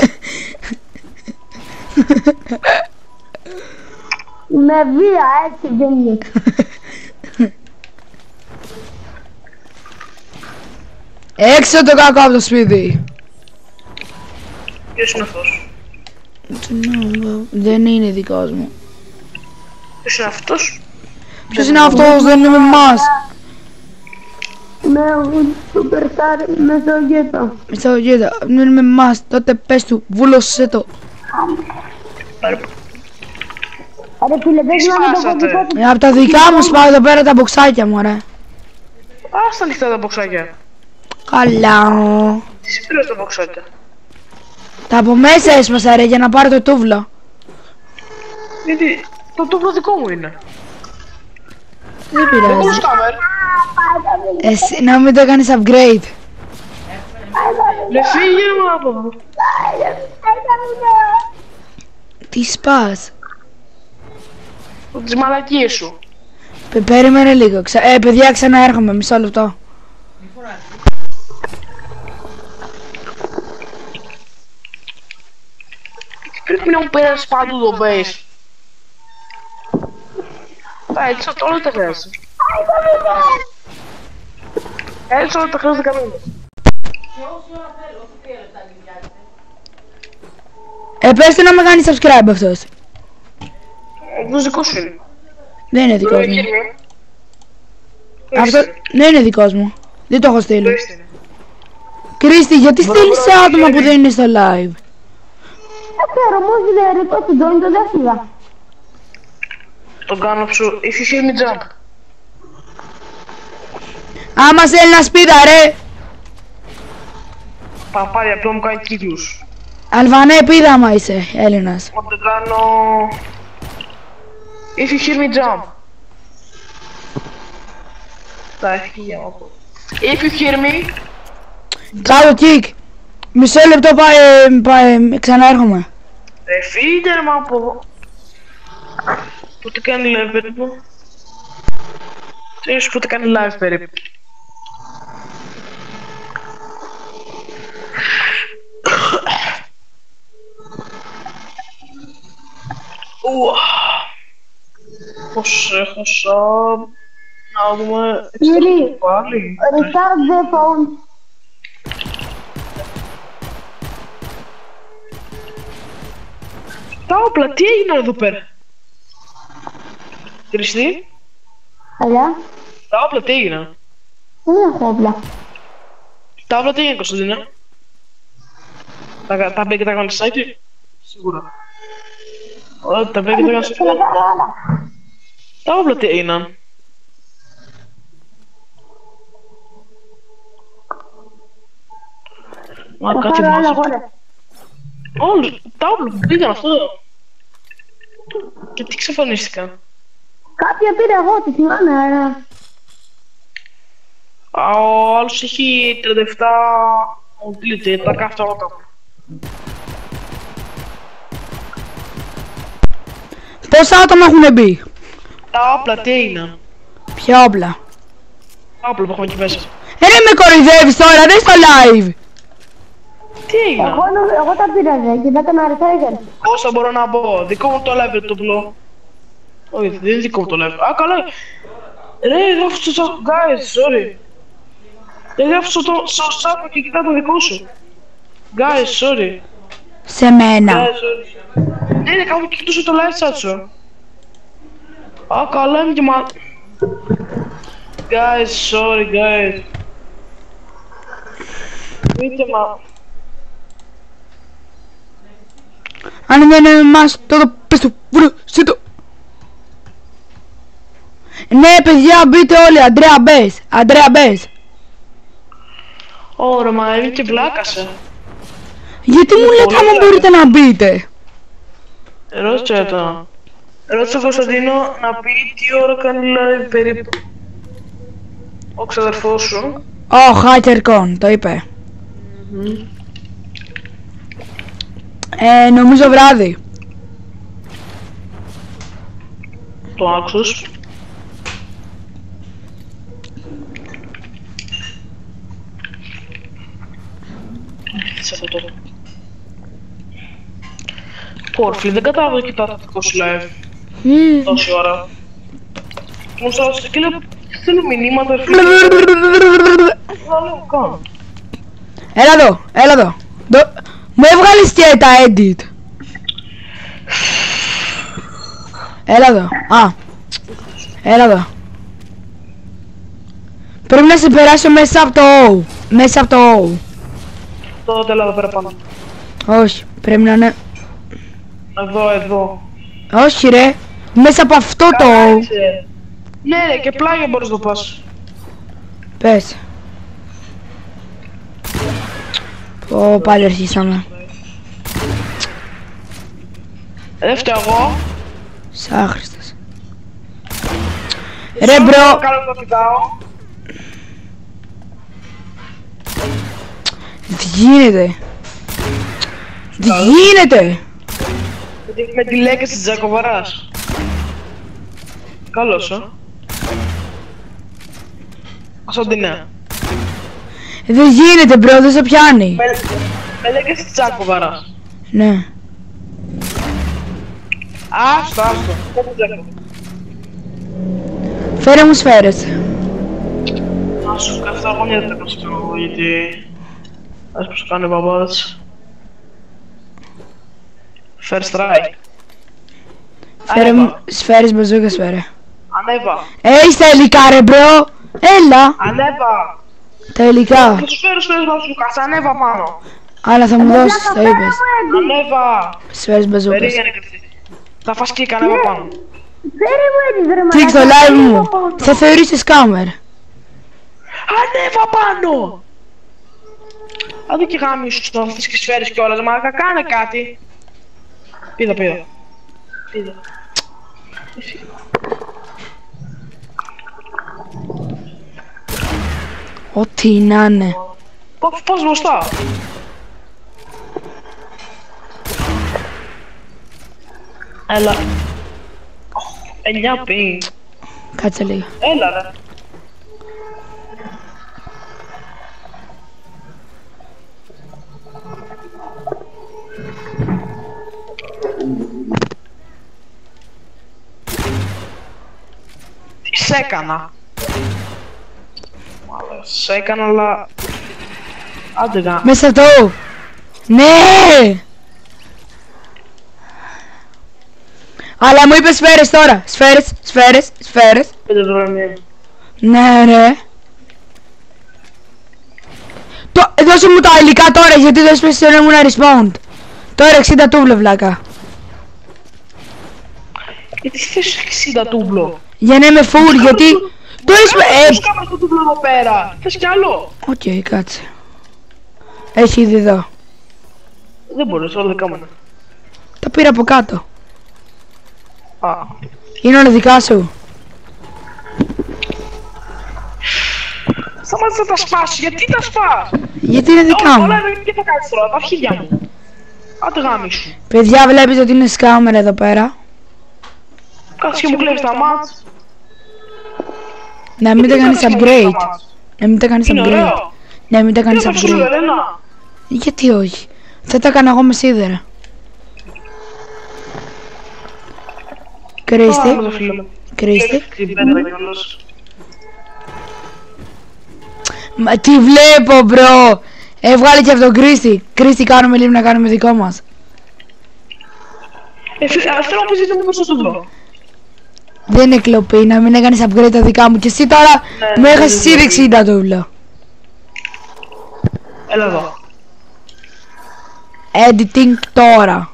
Speaker 4: Με βία, έτσι δεν είναι.
Speaker 1: Έξω το κακό από το σπίτι.
Speaker 2: Ποιος είναι αυτός?
Speaker 1: Δεν είναι δικός μου.
Speaker 2: Ποιος είναι αυτός?
Speaker 1: Ποιος είναι αυτός, δεν είναι με εμάς.
Speaker 4: Με σουπερστάρ Μεσογείτο.
Speaker 1: Μεσογείτο, δεν είναι με εμάς, τότε πες του, βούλωσέ το.
Speaker 4: Ρε φίλε, δεν θυμάμαι το
Speaker 2: σπάσατε?
Speaker 4: κωδικό του.
Speaker 1: Από τα δικά μου σπάω εδώ πέρα τα μποξάκια μου, ρε.
Speaker 2: Ας τα ανοιχτά τα μποξάκια.
Speaker 1: Καλά.
Speaker 2: Τι συμπήρες τα μποξάκια?
Speaker 1: Τα από μέσα έσπασα ρε για να πάρω το τούβλο.
Speaker 2: Γιατί το τούβλο δικό μου είναι.
Speaker 1: Δεν πειράζει.
Speaker 2: Πώς κάμερ?
Speaker 1: Εσύ να μην το κάνεις upgrade.
Speaker 2: Ρε φύγε μου από εδώ.
Speaker 1: Τι σπάς.
Speaker 2: Τις μαλακίες σου.
Speaker 1: Περίμενε λίγο. Παιδιά ξαναέρχομαι, μισό λεπτό.
Speaker 2: Πρέπει να μου πέρασες παντού το base. Έτσι όλα τα χρειάζεται. Έτσι όλα τα χρειάζεται κανένα.
Speaker 1: Πες του να με κάνει subscribe αυτός.
Speaker 2: Το δικό σου είναι.
Speaker 1: Δεν είναι δικός μου. Αυτό δεν είναι δικός μου. Δεν το έχω στείλει. Κρίστη, γιατί στέλνεις σε άτομα που δεν είναι στο live?
Speaker 4: Δεν ξέρω, μου έδινε ρεκό του Τζόνι, το δέχτηκα.
Speaker 2: Τον κάνω ψου. If you hear me jump.
Speaker 1: Άμα θέλει να σπίτα ρε.
Speaker 2: Παπάρι απλό μου κάνει κύκλους.
Speaker 1: Αλβανέ πίδαμα είσαι, Έλληνας.
Speaker 2: Όταν κάνω... If you hear me jump. Τα έφυγε από αυτό. If you hear me...
Speaker 1: Κάτω kick. Μισό λεπτό ξαναέρχομαι.
Speaker 2: Φύγε ρε μα από εδώ. Πότε κάνει live περίπου? Τι πότε κάνει live περίπου? Πώς έχω sub? Να δούμε...
Speaker 4: Yuri,
Speaker 2: Πάλι.
Speaker 4: restart the phone.
Speaker 2: Τα όπλα, τι έγιναν εδώ πέρα? Χριστί,
Speaker 4: Αλλά,
Speaker 2: τα όπλα τι έγιναν?
Speaker 4: δεν έχω όπλα.
Speaker 2: Τα όπλα τι έγιναν, Κωνσταντίνα? Τα μπήκε και τα κάνουν site? Σίγουρα. Τα μπήκε και τα κάνουν site. Τα όπλα τι έγιναν? Μα
Speaker 4: Θα
Speaker 2: κάτι
Speaker 4: πάρω άλλα
Speaker 2: μάζω.
Speaker 4: αγώνα.
Speaker 2: Όλους, τα όπλα που πήγαν αυτό. Και τι εξαφανίστηκαν?
Speaker 4: Κάποια πήρα εγώ, τη θυμάμαι, αλλά...
Speaker 2: Ο άλλος έχει 37 mobility, τα κάθτα όλα τα όπλα.
Speaker 1: Πόσα άτομα έχουν μπει?
Speaker 2: Τα όπλα τι έγιναν?
Speaker 1: Ποια όπλα?
Speaker 2: Τα όπλα που έχουμε εκεί μέσα.
Speaker 1: Δεν με κοροϊδεύεις τώρα, δεν στο live.
Speaker 2: Τι έγιναν?
Speaker 4: Εγώ τα πήρα, ρε, και μετά να ρεθάγαν.
Speaker 2: Όσα μπορώ να πω, δικό μου το level το όπλο. Όχι, δεν είναι δικό μου το level. Α, καλά. Ρε, γράφω στο chat, guys, sorry. Δεν γράφω στο chat και κοιτά το δικό σου. Guys, sorry.
Speaker 1: Σε μένα.
Speaker 2: Guys, sorry. Ναι, ναι, κάπου κοιτούσα το live chat σου. Α, καλά είναι και μα... Guys, sorry, guys. Πείτε μα...
Speaker 1: Αν δεν είναι εμάς, τότε πες το, βρω, το. Ναι, παιδιά, μπείτε όλοι, Αντρέα μπες, Αντρέα μπες.
Speaker 2: Ωραία, μα είναι και βλάκασε.
Speaker 1: Γιατί μου λέτε άμα μπορείτε να μπείτε?
Speaker 2: Ρώτησε το. Ρώτησε τον Κωνσταντίνο να πει τι ώρα κάνει live περίπου. Ο ξαδερφός σου.
Speaker 1: Ω, HackerCon, το είπε. Νομίζω βράδυ.
Speaker 2: Το άκουσες. Σε αυτό το. Πόρφιλ, δεν κατάλαβα και τα δικό σου live τόση ώρα. Μου στέλνω και λέω, στέλνω μηνύματα, φίλε. Δεν λέω καν.
Speaker 1: Έλα εδώ. Μου έβγαλες και τα edit. Έλα εδώ. Έλα εδώ. Πρέπει να σε περάσω μέσα από το O. Μέσα από το O.
Speaker 2: Τότε έλα εδώ πέρα πάνω.
Speaker 1: Όχι, πρέπει να είναι...
Speaker 2: Εδώ.
Speaker 1: Όχι ρε. Μέσα από αυτό το O.
Speaker 2: Ναι ρε, και πλάγια μπορείς να το πας.
Speaker 1: Πες. Πω, πάλι αρχίσαμε.
Speaker 2: Δεν φταίω εγώ.
Speaker 1: Σάχρηστος. Ρε μπρο.
Speaker 2: Κάνω το κοιτάω.
Speaker 1: Τι γίνεται? Τι γίνεται?
Speaker 2: Με τη λέκα της Τζακοβαράς. Καλώς, Κωνσταντινέ.
Speaker 1: Δεν γίνεται μπρο, δεν σε πιάνει.
Speaker 2: Με λέκα της Τζακοβαράς.
Speaker 1: Ναι.
Speaker 2: Άστο.
Speaker 1: Φέρε μου σφαίρες.
Speaker 2: Να σου κάνω αυτά αγωνία δεν τα κάνω εγώ γιατί... Ας πως κάνει οι μπαμπάδες. First try.
Speaker 1: Φέρε μου σφαίρες μπαζούκας φέρε.
Speaker 2: Ανέβα.
Speaker 1: Έχεις τα υλικά ρε μπρο. Έλα.
Speaker 2: Ανέβα.
Speaker 1: Τα υλικά.
Speaker 2: Θα σου φέρω σφαίρες μπαζούκας. Ανέβα πάνω.
Speaker 1: Άλλα θα μου δώσεις, το είπες.
Speaker 2: Ανέβα.
Speaker 1: Σφαίρες μπαζούκας.
Speaker 2: Περίμενε κάτι. Θα φας κλικ, ανέβα πάνω.
Speaker 4: Φέρε μου έτσι, βρε
Speaker 1: Κλικ στο live μου. Θα θεωρήσεις σκάμερ.
Speaker 2: Ανέβα πάνω. Άντε και γάμισου στο αυτές και σφαίρες κιόλας. Μα κάνε κάτι. Πήδα.
Speaker 1: Ό,τι να είναι.
Speaker 2: Πώς μπροστά. Έλα. 9 πing.
Speaker 1: Κάτσε λίγο.
Speaker 2: Έλα ρε. Τι σ' έκανα. Μάλλον σ' έκανα αλλά... Άντε γα.
Speaker 1: Μέσα αυτό. Ναι. Αλλά μου είπε σφαίρες τώρα. Σφαίρες.
Speaker 2: Πείτε τώρα μία.
Speaker 1: Ναι ρε. Δώσε μου τα υλικά τώρα γιατί δεν σπέσεις να ήμουν respawn. Τώρα 60 τούβλο βλάκα.
Speaker 2: Γιατί θες 60 τούμπλο.
Speaker 1: Για να είμαι full, γιατί... Το
Speaker 2: Πώς κάμερα αυτό το βλέπω εδώ πέρα. Θες κι άλλο.
Speaker 1: Οκ, κάτσε. Έχει ήδη εδώ.
Speaker 2: Δεν μπορείς, όλα κάμερα.
Speaker 1: Τα πήρα από κάτω.
Speaker 2: Α.
Speaker 1: Είναι όλα δικά σου.
Speaker 2: Σταμάτησε να τα σπάσεις, γιατί τα σπάς.
Speaker 1: Γιατί είναι δικά μου.
Speaker 2: Όλα είναι και θα κάνεις τώρα, τα αρχίδια μου. Άντε γάμισου.
Speaker 1: Παιδιά, βλέπετε ότι είναι σκάμερα εδώ πέρα.
Speaker 2: Κάτσε και μου κλέβεις τα μάτς.
Speaker 1: Να μην τα κάνεις upgrade. Να μην τα κάνεις
Speaker 2: Είναι
Speaker 1: upgrade.
Speaker 2: ωραίο.
Speaker 1: Να μην τα κάνεις
Speaker 2: Τι θα σου
Speaker 1: upgrade.
Speaker 2: Ελένα.
Speaker 1: Γιατί όχι. Θα τα έκανα εγώ με σίδερα. Κρίστη. Κρίστη. Μα τι βλέπω, μπρο. Έβγαλε και αυτόν Κρίστη. Κρίστη, κάνουμε λίγο να κάνουμε δικό μας.
Speaker 2: Θέλω να πεις γιατί μου πες στο μπρο.
Speaker 1: Δεν είναι κλοπή, να μην έκανες upgrade τα δικά μου. Και εσύ τώρα μου έχασες σύρρηξη τα τούβλο.
Speaker 2: Έλα εδώ.
Speaker 1: Editing τώρα.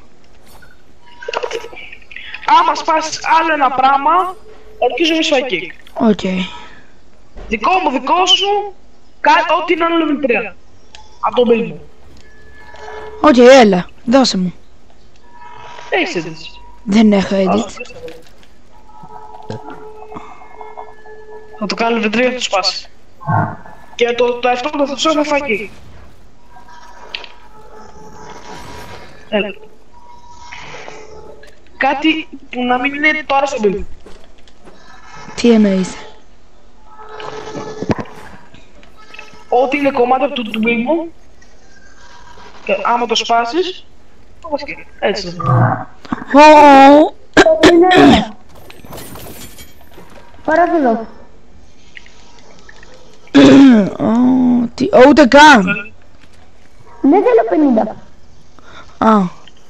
Speaker 2: Άμα σπάσεις άλλο ένα πράγμα, ορκίζομαι σφαϊκή.
Speaker 1: Οκ.
Speaker 2: Δικό μου, δικό σου, ό,τι είναι άλλο level 3. Από τον Bill μου.
Speaker 1: Οκ, έλα. Δώσε μου.
Speaker 2: Έχεις έτσι.
Speaker 1: Δεν έχω edit.
Speaker 2: Θα το κάνω level 3 θα το σπάσει. Και το αυτό θα σου φάει εκεί. Έλα. Κάτι που να μην είναι τώρα στο Bill.
Speaker 1: Τι εννοείς.
Speaker 2: Ό,τι είναι κομμάτι από του Bill μου. Και άμα το σπάσεις, όπως και έτσι.
Speaker 4: Παρακαλώ.
Speaker 1: Ούτε καν.
Speaker 4: Δεν θέλω 50.
Speaker 1: Α.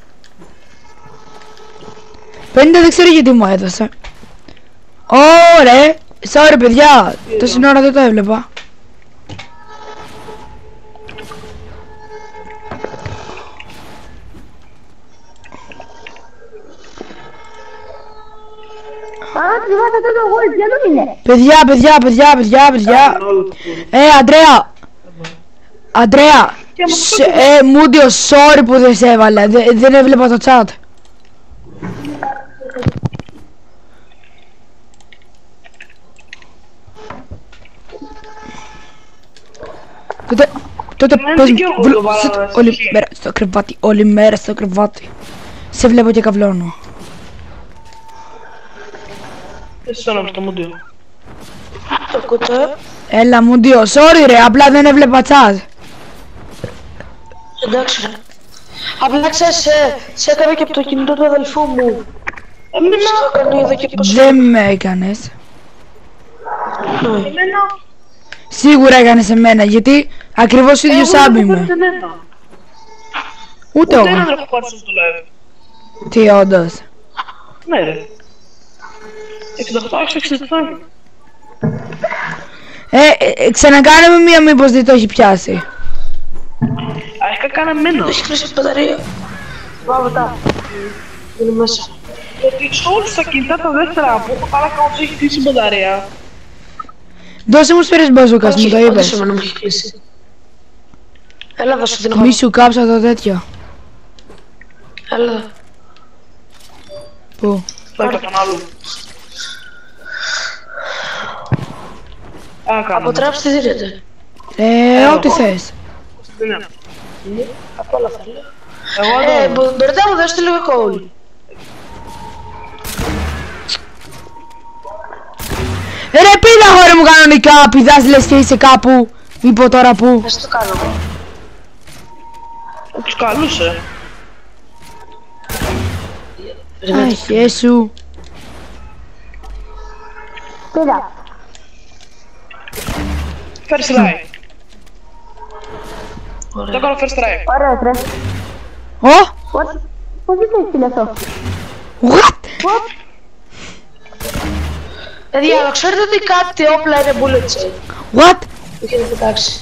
Speaker 1: 50 δεν ξέρω γιατί μου έδωσε. Ωραία. Sorry παιδιά. Τόση ώρα δεν το έβλεπα.
Speaker 4: Θυμάστε αυτό το γόλ, ποιο είναι.
Speaker 1: Παιδιά. Αντρέα. Μούντιο, sorry που δεν σε έβαλε. Δεν έβλεπα το chat. Τότε πες μου, όλη μέρα στο κρεβάτι. Σε βλέπω και καυλώνω.
Speaker 2: Δεν σου το Μούντιο.
Speaker 5: Το κουτέ.
Speaker 1: Έλα Μούντιο, sorry ρε, απλά δεν έβλεπα chat.
Speaker 5: Εντάξει. Απλά ξέρεις, σε έκανα και από το κινητό του αδελφού μου.
Speaker 1: Δεν με έκανες.
Speaker 2: Εμένα.
Speaker 1: Σίγουρα έκανες εμένα, γιατί ακριβώς ο ίδιος άμπι είμαι. Ούτε εγώ.
Speaker 2: Ούτε έναν έχω πάρει στο live.
Speaker 1: Τι όντως.
Speaker 2: Ναι ρε. 68-67.
Speaker 1: Ξανακάνουμε μία μήπως δεν το έχει πιάσει.
Speaker 2: Αρχικά κάναμε εμένα.
Speaker 5: Έχει κλείσει την μπαταρία. Πάμε μετά. Είναι μέσα.
Speaker 2: Γιατί σε όλους τα κινητά τα δεύτερα που έχω πάρα κάνω έχει κλείσει η μπαταρία.
Speaker 1: Δώσε μου σφαίρες μπαζούκας, μου το είπες.
Speaker 5: Όχι, εμένα μου έχει κλείσει. Έλα εδώ σου δίνω.
Speaker 1: Μη σου κάψα το τέτοιο.
Speaker 5: Έλα.
Speaker 1: Πού?
Speaker 2: Θα έκανα άλλο.
Speaker 5: Αποτράψτε τι δίνετε.
Speaker 1: Ό,τι θες.
Speaker 2: Απ' όλα θέλω.
Speaker 5: Μπορείτε να μου δώσετε λίγο coal.
Speaker 1: Ρε πήδα χώρε μου κανονικά, πηδάς λες και είσαι κάπου. Μη πω τώρα που.
Speaker 5: Ας το κάνω.
Speaker 2: Τους καλούσε.
Speaker 1: Αχ, σου.
Speaker 4: Πήρα.
Speaker 2: First try. Το κάνω first try.
Speaker 4: Ωραίο ρε. Πώς δεν το έχεις στείλει αυτό.
Speaker 1: What?
Speaker 5: Παιδιά, ξέρετε ότι κάτι όπλα είναι bullet chain.
Speaker 1: What?
Speaker 5: Έχετε πετάξει.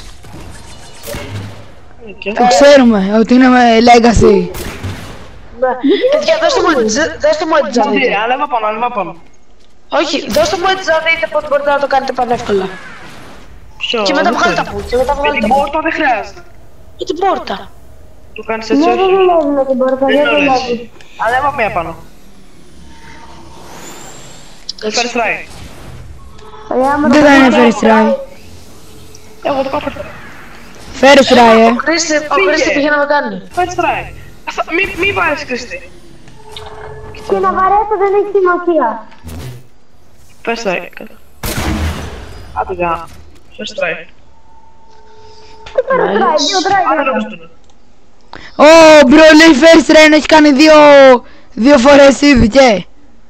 Speaker 1: Το ξέρουμε, ότι είναι με legacy.
Speaker 5: Παιδιά, δώστε μου έτσι να δείτε.
Speaker 2: Ανέβα πάνω.
Speaker 5: Όχι, δώστε μου έτσι να δείτε πως μπορείτε να το κάνετε πανεύκολα.
Speaker 2: Ποιο?
Speaker 5: Και μετά βγάλτε τα πούτια, μετά
Speaker 2: Με
Speaker 5: βγάλτε
Speaker 2: την
Speaker 5: τα πούτια.
Speaker 2: πόρτα δεν χρειάζεται.
Speaker 5: Και την πόρτα.
Speaker 2: Το κάνεις έτσι,
Speaker 4: Ναι,
Speaker 2: όχι.
Speaker 4: δεν δουλεύει με την πόρτα,
Speaker 2: Δεν
Speaker 4: δεν
Speaker 2: είναι
Speaker 4: δουλεύει.
Speaker 2: έτσι. Ανέβα μία πάνω. First try.
Speaker 1: Δεν θα είναι first try.
Speaker 2: Εγώ το κάνω first try.
Speaker 1: First try,
Speaker 5: Ο Χρήστη πήγε να το κάνει.
Speaker 2: First try. Μη πάρεις Κρίστη.
Speaker 4: Και να βαρέσω δεν έχει σημασία.
Speaker 2: First try. Άντε γεια. First try.
Speaker 4: Τι first try, δύο try.
Speaker 2: Άντε να μπροστούν.
Speaker 1: Ω, μπρο, λέει first try να έχει κάνει δύο φορές ήδη και.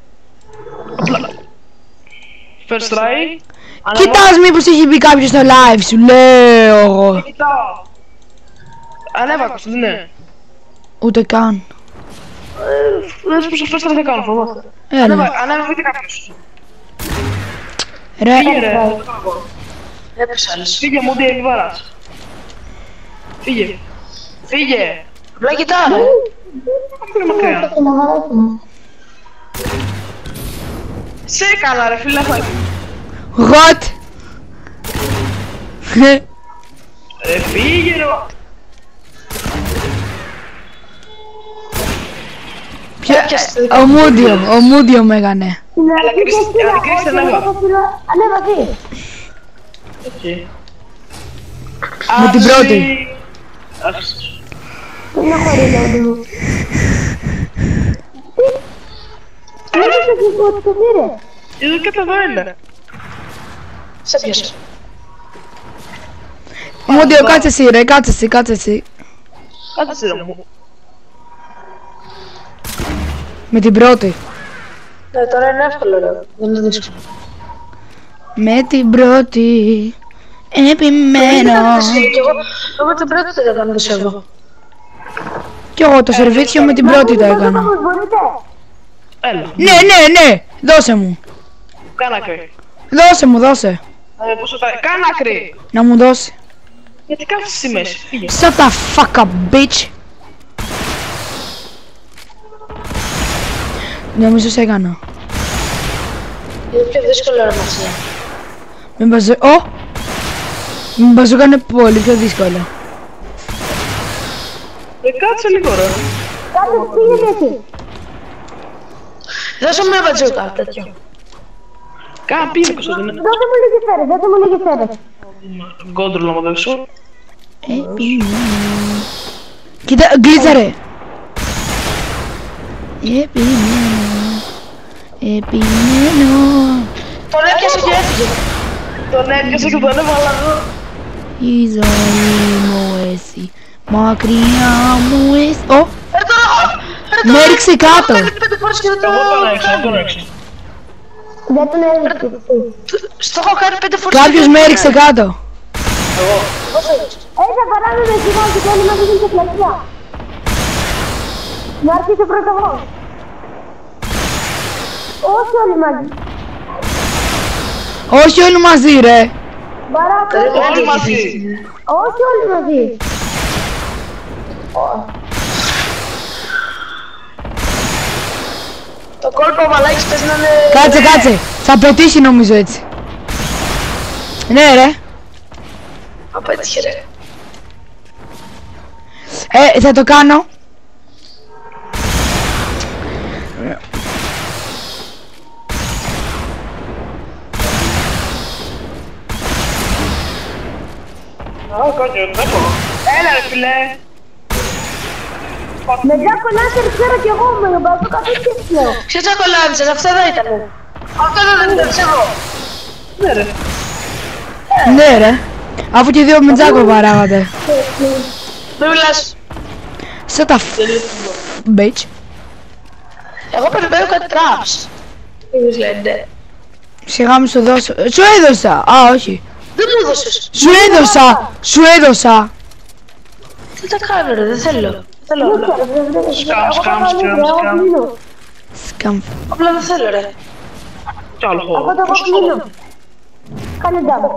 Speaker 2: First try.
Speaker 1: Κοιτάς μήπως έχει μπει κάποιος στο live σου, λέω εγώ.
Speaker 2: Κοιτάω. Ανέβα Κωνσταντίνε.
Speaker 1: Ούτε καν.
Speaker 2: Δεν σου πω first try δεν κάνω, φοβάστε.
Speaker 1: Έλα.
Speaker 2: Ανέβα βρείτε κάποιος.
Speaker 1: Ρε,
Speaker 2: Φύγε ρε.
Speaker 5: Έπεσε άλλος.
Speaker 2: Φύγε μου, τι επιβάρας. Φύγε. Φύγε.
Speaker 5: Απλά κοιτάω.
Speaker 2: Πολύ μακριά.
Speaker 4: Και να βαρέσουμε.
Speaker 2: Σε έκανα ρε φίλε.
Speaker 1: what?
Speaker 2: Φύγε ρε.
Speaker 1: Ο Μούντιο με έκανε.
Speaker 2: Έλα Κρίστη, ανέβα.
Speaker 4: Ανέβα τι.
Speaker 1: Με την πρώτη.
Speaker 4: Δεν έχω ρίλοντι μου. Τι είναι το δικό του, το πήρε.
Speaker 2: Εδώ και εδώ είναι.
Speaker 5: Σε πιέσαι.
Speaker 1: Μούντιο, κάτσε εσύ ρε, κάτσε εσύ.
Speaker 2: Κάτσε ρε μου.
Speaker 1: Με την πρώτη.
Speaker 5: Ναι, τώρα είναι εύκολο ρε. Δεν είναι δύσκολο.
Speaker 1: Με την πρώτη. Επιμένω.
Speaker 5: Κι εγώ με την πρώτη δεν έκανα δεσέβω.
Speaker 1: Κι εγώ το σερβίτσιο με την πρώτη το έκανα.
Speaker 4: Πώς μπορείτε.
Speaker 2: Έλα.
Speaker 1: Ναι, δώσε μου.
Speaker 2: Κάνα άκρη.
Speaker 1: Δώσε.
Speaker 2: Πόσο θα... Κάνα άκρη.
Speaker 1: Να μου δώσει.
Speaker 2: Γιατί κάθεσαι στη μέση. Φύγε.
Speaker 1: Shut the fuck up, bitch. Νομίζω σε έκανα.
Speaker 5: Είναι πιο δύσκολο ρε Μαρσία.
Speaker 1: Με μπαζούκανε πολύ πιο δύσκολο.
Speaker 2: Κάτσε λίγο ρε.
Speaker 4: Κάτσε, πήγαινε εσύ.
Speaker 5: Δώσε μου μια μπατζούκα, τέτοιο.
Speaker 2: Κάνα πίνει Κωνσταντίνε.
Speaker 4: Δώσε μου λίγες σέρες, δώσε μου λίγες σέρες.
Speaker 2: Γκόντρολα μου δώσω.
Speaker 1: Κοίτα, γκλίτσα Επιμένω.
Speaker 5: Τον έπιασε και έφυγε.
Speaker 2: Τον έπιασε και τον έβαλα εδώ.
Speaker 1: Η ζωή μου εσύ, μακριά μου εσύ. Ω, με έριξε κάτω.
Speaker 5: 5 φορές και δεν το...
Speaker 2: Εγώ τον έξω.
Speaker 4: Δεν τον έριξε.
Speaker 5: Στο έχω κάνει 5 φορές.
Speaker 1: Κάποιος με έριξε κάτω.
Speaker 4: Θα παράμε με σιγά και όλοι μαζί σε πλατεία. Να άρχισε πρώτα εγώ. Όχι όλοι μαζί.
Speaker 1: Όχι όλοι μαζί ρε.
Speaker 4: Μπαράκα.
Speaker 2: Όλοι μαζί.
Speaker 4: Όχι όλοι μαζί.
Speaker 5: Το κόλπο μαλάκης πες να είναι...
Speaker 1: Κάτσε. Θα πετύχει νομίζω έτσι. Ναι ρε.
Speaker 5: Απέτυχε ρε.
Speaker 1: Θα το κάνω.
Speaker 2: Έλα ρε φίλε.
Speaker 4: Με Τζάκο Λάντερ ξέρω κι εγώ με τον μπαζούκα δεν ξέρω.
Speaker 5: Ποιο τσακολάντσες, αυτό εδώ ήτανε. Αυτό εδώ δεν ήταν εγώ.
Speaker 2: Ναι ρε.
Speaker 1: Ναι ρε. Αφού και δύο με Τζάκο παράγατε.
Speaker 5: Μην μιλάς.
Speaker 1: Shut the bitch.
Speaker 5: Εγώ περιμένω κάτι traps. Εμείς λένε.
Speaker 1: Σιγά μου σου δώσω. Σου έδωσα. Α, όχι.
Speaker 5: Δεν μου έδωσες.
Speaker 1: Σου έδωσα.
Speaker 5: Τι τα κάνω ρε, δεν θέλω. Θέλω απλά.
Speaker 1: Σκαμ.
Speaker 5: Απλά δεν θέλω ρε.
Speaker 2: Κι άλλο χώρο.
Speaker 4: Αυτό το έχω κλείνω. Κάνε τζάμπο.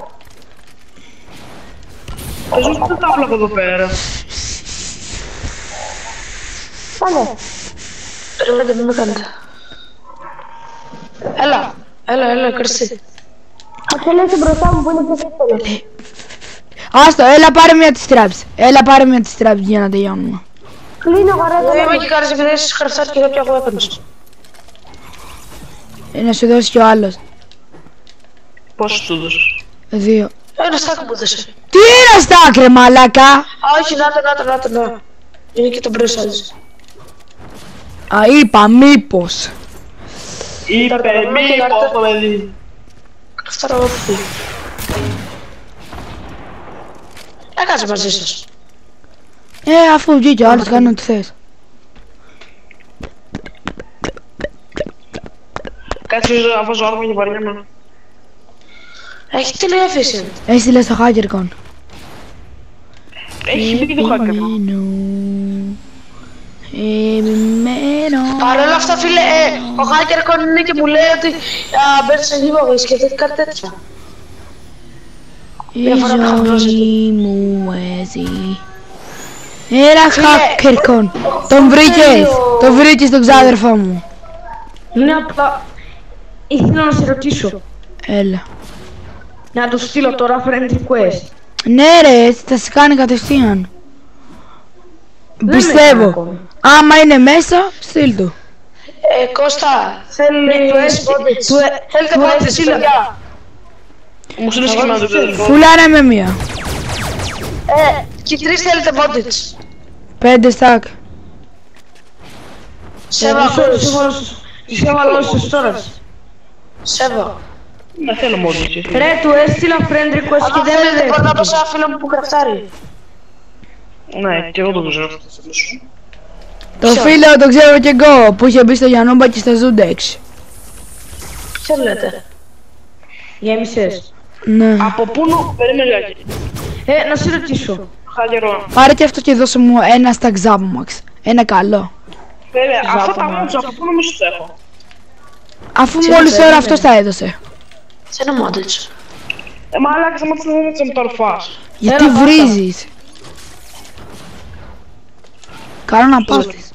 Speaker 2: Ζω δεν τα βλέπω εδώ πέρα.
Speaker 4: Κάνε.
Speaker 5: Περιμένετε, μην με κάνετε. Έλα. Έλα, κρυστή.
Speaker 4: Εκτελέσαι μπροστά μου που είναι πιο εύκολο.
Speaker 1: Άστο, έλα πάρε μια της traps. Έλα πάρε μια της traps για να τελειώνουμε.
Speaker 4: Κλείνω γαρέτα.
Speaker 5: Είμαι και κάνεις επειδή έχεις κραφτάρει και κάποια weapons.
Speaker 1: Να σου δώσει κι ο άλλος.
Speaker 2: Πόσο του δώσω.
Speaker 1: 2.
Speaker 5: Ένα στάκ μου δώσε.
Speaker 1: Τι είναι στα άκρη, μαλάκα!
Speaker 5: Α, όχι, να. Είναι και το μπροσάζ.
Speaker 1: Α, είπα μήπως.
Speaker 2: Είπε μήπως το παιδί.
Speaker 5: Κραφτάρω εγώ που κάτσε μαζί σας.
Speaker 1: Αφού βγήκε ο άλλος κάνει ό,τι θες.
Speaker 2: Κάτσε να βάζω άτομα και βαριέμαι.
Speaker 5: Έχει τέλεια αφήσει.
Speaker 1: Έστειλε στο HackerCon.
Speaker 2: Έχει μπει το hacker.
Speaker 5: Παρ' όλα αυτά, φίλε, ο HackerCon είναι και μου λέει ότι μπαίνεις σε giveaways και κάτι τέτοια.
Speaker 1: Η ζωή μου εσύ. Έλα HackerCon. Τον βρήκες τον ξάδερφό μου.
Speaker 5: Είναι απλά... Ήθελα να σε ρωτήσω.
Speaker 1: Έλα.
Speaker 5: Να του στείλω τώρα friend request.
Speaker 1: Ναι ρε, έτσι θα σε κάνει κατευθείαν.
Speaker 5: Δεν
Speaker 1: Πιστεύω.
Speaker 5: με κάνει.
Speaker 1: Άμα είναι μέσα, στείλ του.
Speaker 5: Κώστα, θέλει bondage, παιδιά.
Speaker 2: Μου στείλεις και εμένα το παιδί.
Speaker 1: Φουλάρα με μία.
Speaker 5: Και 3 θέλετε bondage.
Speaker 1: 5 stack.
Speaker 5: Σέβα, σε έβαλα στο storage. Σέβα.
Speaker 2: Δεν θέλω μόνο εσύ.
Speaker 5: Ρε, του έστειλα friend request και δεν με δέχεται. Μπορώ να πω σε ένα φίλο μου που κραφτάρει.
Speaker 2: Ναι, και εγώ το ξέρω.
Speaker 1: Το φίλο το ξέρω κι εγώ που είχε μπει στο Γιαννούμπα και στο Zundex.
Speaker 5: Ποιο λέτε. Γέμισες.
Speaker 1: Ναι.
Speaker 2: Από πού νου, περίμενε λιγάκι.
Speaker 5: Να σε ρωτήσω.
Speaker 2: Χάγερο.
Speaker 1: Πάρε και αυτό και δώσε μου ένα stack Zapomax. Ένα καλό.
Speaker 2: Βέβαια, αυτά τα μόντζα από πού νομίζω το έχω.
Speaker 1: Αφού μόλις τώρα αυτός τα έδωσε.
Speaker 5: Σε ένα bondage.
Speaker 2: Μαλάκα, σταμάτησε να μου το αρφάς.
Speaker 1: Γιατί
Speaker 5: Έλα, πάρτα.
Speaker 1: βρίζεις. Κάνω να πάθεις.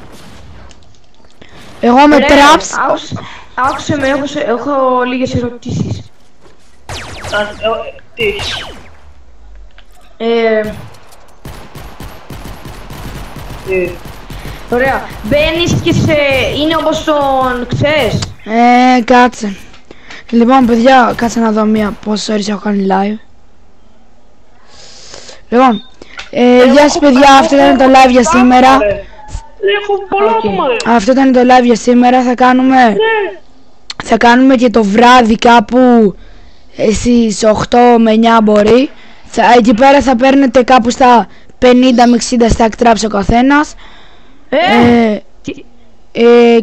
Speaker 1: Εγώ με traps.
Speaker 5: Άκουσε με, έχω λίγες ερωτήσεις.
Speaker 2: Τι έχεις.
Speaker 5: Ωραία. Μπαίνεις και είναι όπως τον ξέρεις.
Speaker 1: Κάτσε. Λοιπόν, παιδιά, κάτσε να δω πόσες ώρες έχω κάνει live. Λοιπόν, γεια σας παιδιά, αυτό ήταν το live για σήμερα.
Speaker 2: Έχω πολλά άτομα ρε.
Speaker 1: Αυτό ήταν το live για σήμερα, θα κάνουμε και το βράδυ κάπου στις 8 με 9 μπορεί. Εκεί πέρα θα παίρνετε κάπου στα 50 με 60 stack traps ο καθένας.